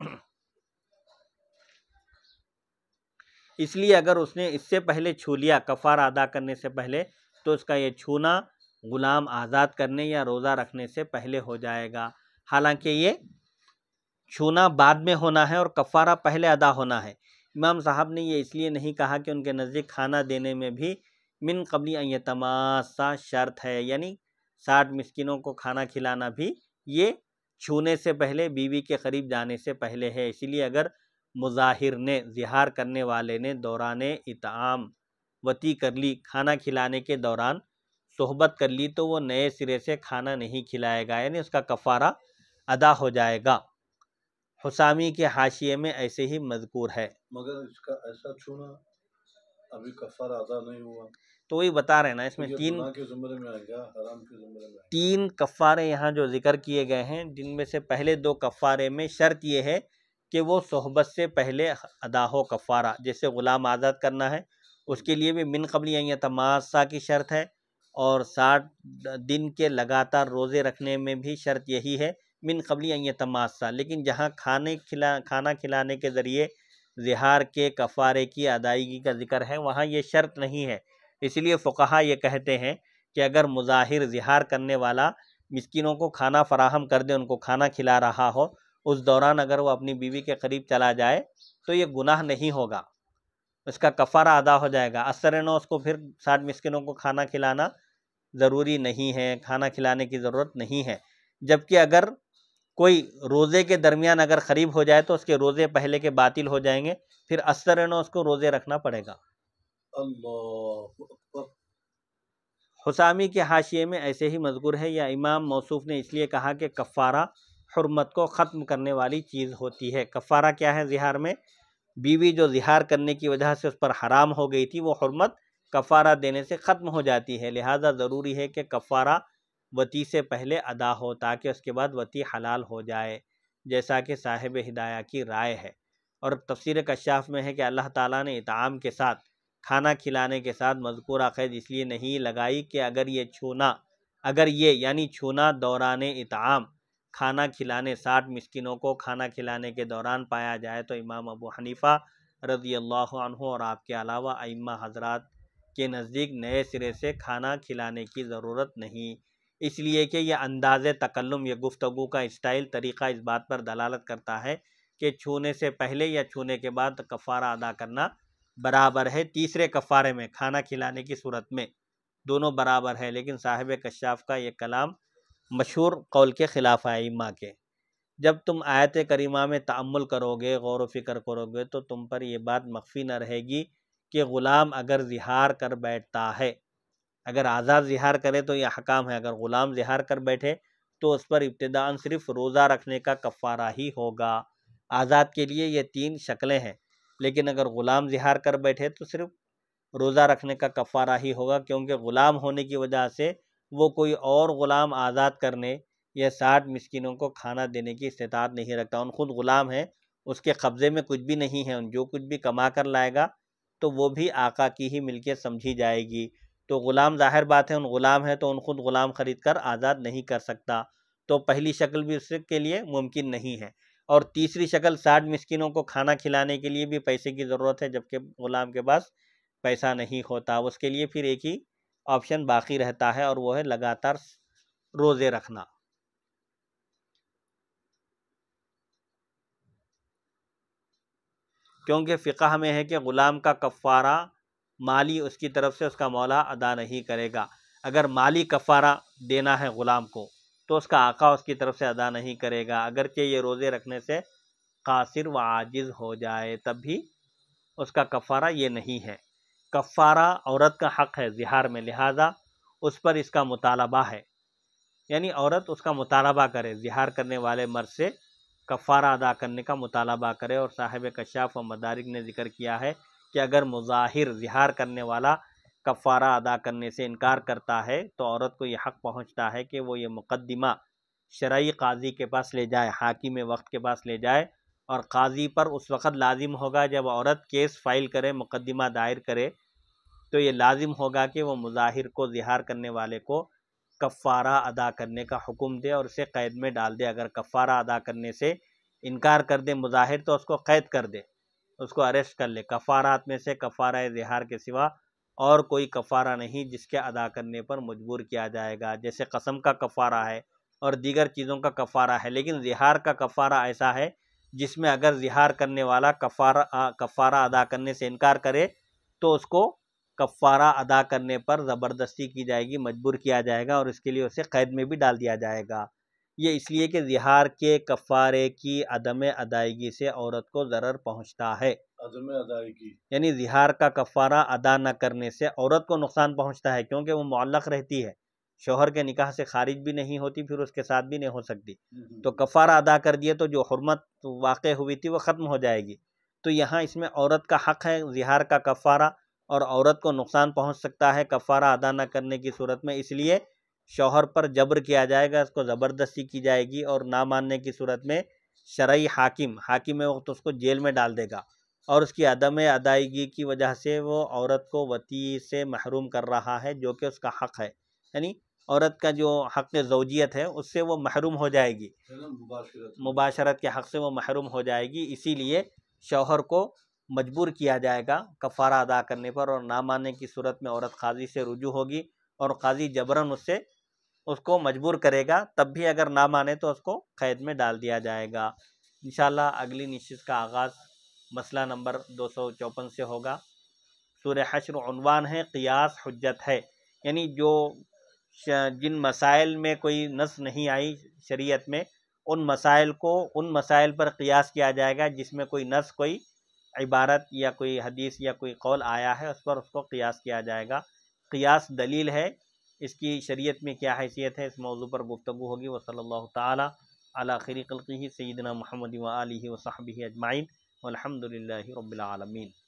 اس لیے اگر اس نے اس سے پہلے چھو لیا کفارہ ادا کرنے سے پہلے تو اس کا یہ چھونا غلام آزاد کرنے یا روزہ رکھنے سے پہلے ہو جائے گا، حالانکہ یہ چھونا بعد میں ہونا ہے اور کفارہ پہلے ادا ہونا ہے۔ امام صاحب نے یہ اس لیے نہیں کہا کہ ان کے نزدیک کھانا دینے میں بھی من قبل ان یتماسا شرط ہے، یعنی ساٹھ مسکینوں کو کھانا کھلانا بھی یہ چھونے سے پہلے بیوی کے قریب جانے سے پہلے ہے۔ اسی لیے اگر مظاہر نے زہار کرنے والے نے دوران اطعام وطی کر لی، کھانا کھلانے کے دوران صحبت کر لی تو وہ نئے سرے سے کھانا نہیں کھلائے گا، یعنی اس کا کفارہ ادا ہو جائے گا۔ حسامی کے حاشیے میں ایسے ہی مذکور ہے، مگر اس کا ایسا چھونا ابھی کفارہ ادا نہیں ہوا تو وہی بتا رہے ہیں نا، اس میں تین گناہ کے زمرے میں آ گیا، حرام کے زمرے میں آ گیا۔ تین کفارے یہاں جو ذکر کیے گئے ہیں، جن میں سے پہلے دو کفارے میں شرط یہ ہے کہ وہ صحبت سے پہلے ادا ہو کفارہ، جیسے غلام آزاد کرنا ہے اس کے لیے بھی من قبل ان یتماسا کی شرط ہے، اور ساٹھ دن کے لگاتار روزے رکھنے میں بھی شرط یہی ہے من قبل ان یتماسا۔ لیکن جہاں کھانے کھلا کھانا کھلانے کے ذریعے زہار کے کفارے کی ادائیگی کا ذکر ہے، وہاں یہ شرط نہیں ہے۔ اس لیے فقہا یہ کہتے ہیں کہ اگر مظاہر زہار کرنے والا مسکینوں کو کھانا فراہم کر دے، ان کو کھانا کھلا رہا ہو، اس دوران اگر وہ اپنی بیوی کے قریب چلا جائے تو یہ گناہ نہیں ہوگا، اس کا کفارہ ادا ہو جائے گا۔ اثر نو اس کو پھر ساٹھ مسکینوں کو کھانا کھلانا ضروری نہیں ہے، کھانا کھلانے کی ضرورت نہیں ہے۔ جبکہ اگر کوئی روزے کے درمیان اگر قریب ہو جائے تو اس کے روزے پہلے کے باطل ہو جائیں گے، پھر اثر نو اس کو روزے رکھنا پڑے گا۔ اللہ اکبر۔ حسامی کے حاشیے میں ایسے ہی مذکور ہے، یا امام موصوف نے اس لیے کہا کہ کفارہ حرمت کو ختم کرنے والی چیز ہوتی ہے۔ کفارہ کیا ہے زہار میں؟ بیوی جو زہار کرنے کی وجہ سے اس پر حرام ہو گئی تھی، وہ حرمت کفارہ دینے سے ختم ہو جاتی ہے، لہٰذا ضروری ہے کہ کفارہ وطی سے پہلے ادا ہو تاکہ اس کے بعد وطی حلال ہو جائے، جیسا کہ صاحب ہدایہ کی رائے ہے۔ اور تفسیر کشاف میں ہے کہ اللہ تعالیٰ نے اطعام کے ساتھ کھانا کھلانے کے ساتھ مذکورہ قید اس لیے نہیں لگائی کہ اگر یہ چھونا اگر یہ یعنی چھونا دوران اطعام کھانا کھلانے ساٹھ مسکینوں کو کھانا کھلانے کے دوران پایا جائے تو امام ابو حنیفہ رضی اللہ عنہ اور آپ کے علاوہ ائمہ حضرات کے نزدیک نئے سرے سے کھانا کھلانے کی ضرورت نہیں، اس لیے کہ یہ انداز تکلم، یہ گفتگو کا اسٹائل، طریقہ اس بات پر دلالت کرتا ہے کہ چھونے سے پہلے یا چھونے کے بعد کفارہ ادا کرنا برابر ہے۔ تیسرے کفارے میں کھانا کھلانے کی صورت میں دونوں برابر ہے، لیکن صاحب کشاف کا یہ کلام مشہور قول کے خلاف ہے ائمہ کے۔ جب تم آیت کریمہ میں تأمل کرو گے، غور و فکر کرو گے تو تم پر یہ بات مخفی نہ رہے گی کہ غلام اگر زہار کر بیٹھتا ہے، اگر آزاد زہار کرے تو یہ حکام ہے، اگر غلام زہار کر بیٹھے تو اس پر ابتداءً صرف روزہ رکھنے کا کفارہ ہی ہوگا۔ آزاد کے لیے یہ تین شکلیں ہیں، لیکن اگر غلام زہار کر بیٹھے تو صرف روزہ رکھنے کا کفارہ ہی ہوگا، کیونکہ غلام ہونے کی وجہ سے وہ کوئی اور غلام آزاد کرنے یا ساٹھ مسکینوں کو کھانا دینے کی استطاعت نہیں رکھتا، ان خود غلام ہے، اس کے قبضے میں کچھ بھی نہیں ہے، ان جو کچھ بھی کما کر لائے گا تو وہ بھی آقا کی ہی ملکیت سمجھی جائے گی۔ تو غلام ظاہر بات ہے ان غلام ہے تو ان خود غلام خرید کر آزاد نہیں کر سکتا، تو پہلی شکل بھی اس کے لیے ممکن نہیں ہے، اور تیسری شکل ساٹھ مسکینوں کو کھانا کھلانے کے لیے بھی پیسے کی ضرورت ہے، جبکہ غلام کے پاس پیسہ نہیں ہوتا، اس کے لیے پھر ایک ہی آپشن باقی رہتا ہے اور وہ ہے لگاتار روزے رکھنا۔ کیونکہ فقہ میں ہے کہ غلام کا کفارہ مالی اس کی طرف سے اس کا مولا ادا نہیں کرے گا۔ اگر مالی کفارہ دینا ہے غلام کو تو اس کا آقا اس کی طرف سے ادا نہیں کرے گا، اگرچہ یہ روزے رکھنے سے قاصر و عاجز ہو جائے تب بھی اس کا کفارہ یہ نہیں ہے۔ کفارہ عورت کا حق ہے زہار میں، لہذا اس پر اس کا مطالبہ ہے، یعنی عورت اس کا مطالبہ کرے، زہار کرنے والے مرد سے کفارہ ادا کرنے کا مطالبہ کرے۔ اور صاحب کشاف و مدارک نے ذکر کیا ہے کہ اگر مظاہر زہار کرنے والا کفارہ ادا کرنے سے انکار کرتا ہے تو عورت کو یہ حق پہنچتا ہے کہ وہ یہ مقدمہ شرعی قاضی کے پاس لے جائے، حاکم وقت کے پاس لے جائے، اور قاضی پر اس وقت لازم ہوگا جب عورت کیس فائل کرے، مقدمہ دائر کرے، تو یہ لازم ہوگا کہ وہ مظاہر کو، زہار کرنے والے کو کفارہ ادا کرنے کا حکم دے اور اسے قید میں ڈال دے۔ اگر کفارہ ادا کرنے سے انکار کر دے مظاہر تو اس کو قید کر دے، اس کو اریسٹ کر لے۔ کفارات میں سے کفارہ زہار کے سوا اور کوئی کفارہ نہیں جس کے ادا کرنے پر مجبور کیا جائے گا، جیسے قسم کا کفارہ ہے اور دیگر چیزوں کا کفارہ ہے، لیکن زہار کا کفارہ ایسا ہے جس میں اگر زہار کرنے والا کفارہ کفارہ ادا کرنے سے انکار کرے تو اس کو کفارہ ادا کرنے پر زبردستی کی جائے گی، مجبور کیا جائے گا، اور اس کے لیے اسے قید میں بھی ڈال دیا جائے گا۔ یہ اس لیے کہ زہار کے کفارے کی عدم ادائیگی سے عورت کو ضرر پہنچتا ہے، عدم ادائیگی یعنی زہار کا کفارہ ادا نہ کرنے سے عورت کو نقصان پہنچتا ہے، کیونکہ وہ معلق رہتی ہے، شوہر کے نکاح سے خارج بھی نہیں ہوتی، پھر اس کے ساتھ بھی نہیں ہو سکتی، تو کفارہ ادا کر دیے تو جو حرمت واقع ہوئی تھی وہ ختم ہو جائے گی۔ تو یہاں اس میں عورت کا حق ہے زہار کا کفارہ، اور عورت کو نقصان پہنچ سکتا ہے کفارہ ادا نہ کرنے کی صورت میں، اس لیے شوہر پر جبر کیا جائے گا، اس کو زبردستی کی جائے گی، اور نہ ماننے کی صورت میں شرعی حاکم حاکم وقت اس کو جیل میں ڈال دے گا، اور اس کی عدم ادائیگی کی وجہ سے وہ عورت کو وطی سے محروم کر رہا ہے جو کہ اس کا حق ہے، یعنی عورت کا جو حق زوجیت ہے اس سے وہ محروم ہو جائے گی، مباشرت مباشرت کے حق سے وہ محروم ہو جائے گی۔ اسی لیے شوہر کو مجبور کیا جائے گا کفارہ ادا کرنے پر، اور نہ ماننے کی صورت میں عورت قاضی سے رجوع ہوگی اور قاضی جبراً اس سے اس کو مجبور کرے گا، تب بھی اگر نہ مانے تو اس کو قید میں ڈال دیا جائے گا۔ انشاءاللہ اگلی نشست کا آغاز مسئلہ نمبر دو سو چوپن سے ہوگا۔ سورہ حشر عنوان ہے قیاس حجت ہے، یعنی جو جن مسائل میں کوئی نص نہیں آئی شریعت میں، ان مسائل کو ان مسائل پر قیاس کیا جائے گا جس میں کوئی نص، کوئی عبارت یا کوئی حدیث یا کوئی قول آیا ہے، اس پر اس کو قیاس کیا جائے گا۔ قیاس دلیل ہے، اس کی شریعت میں کیا حیثیت ہے، اس موضوع پر گفتگو ہوگی۔ وصلی اللہ تعالی علی خیر خلقہ سیدنا محمد و آلہ و صحبہ اجمعین، والحمد للہ رب العالمین۔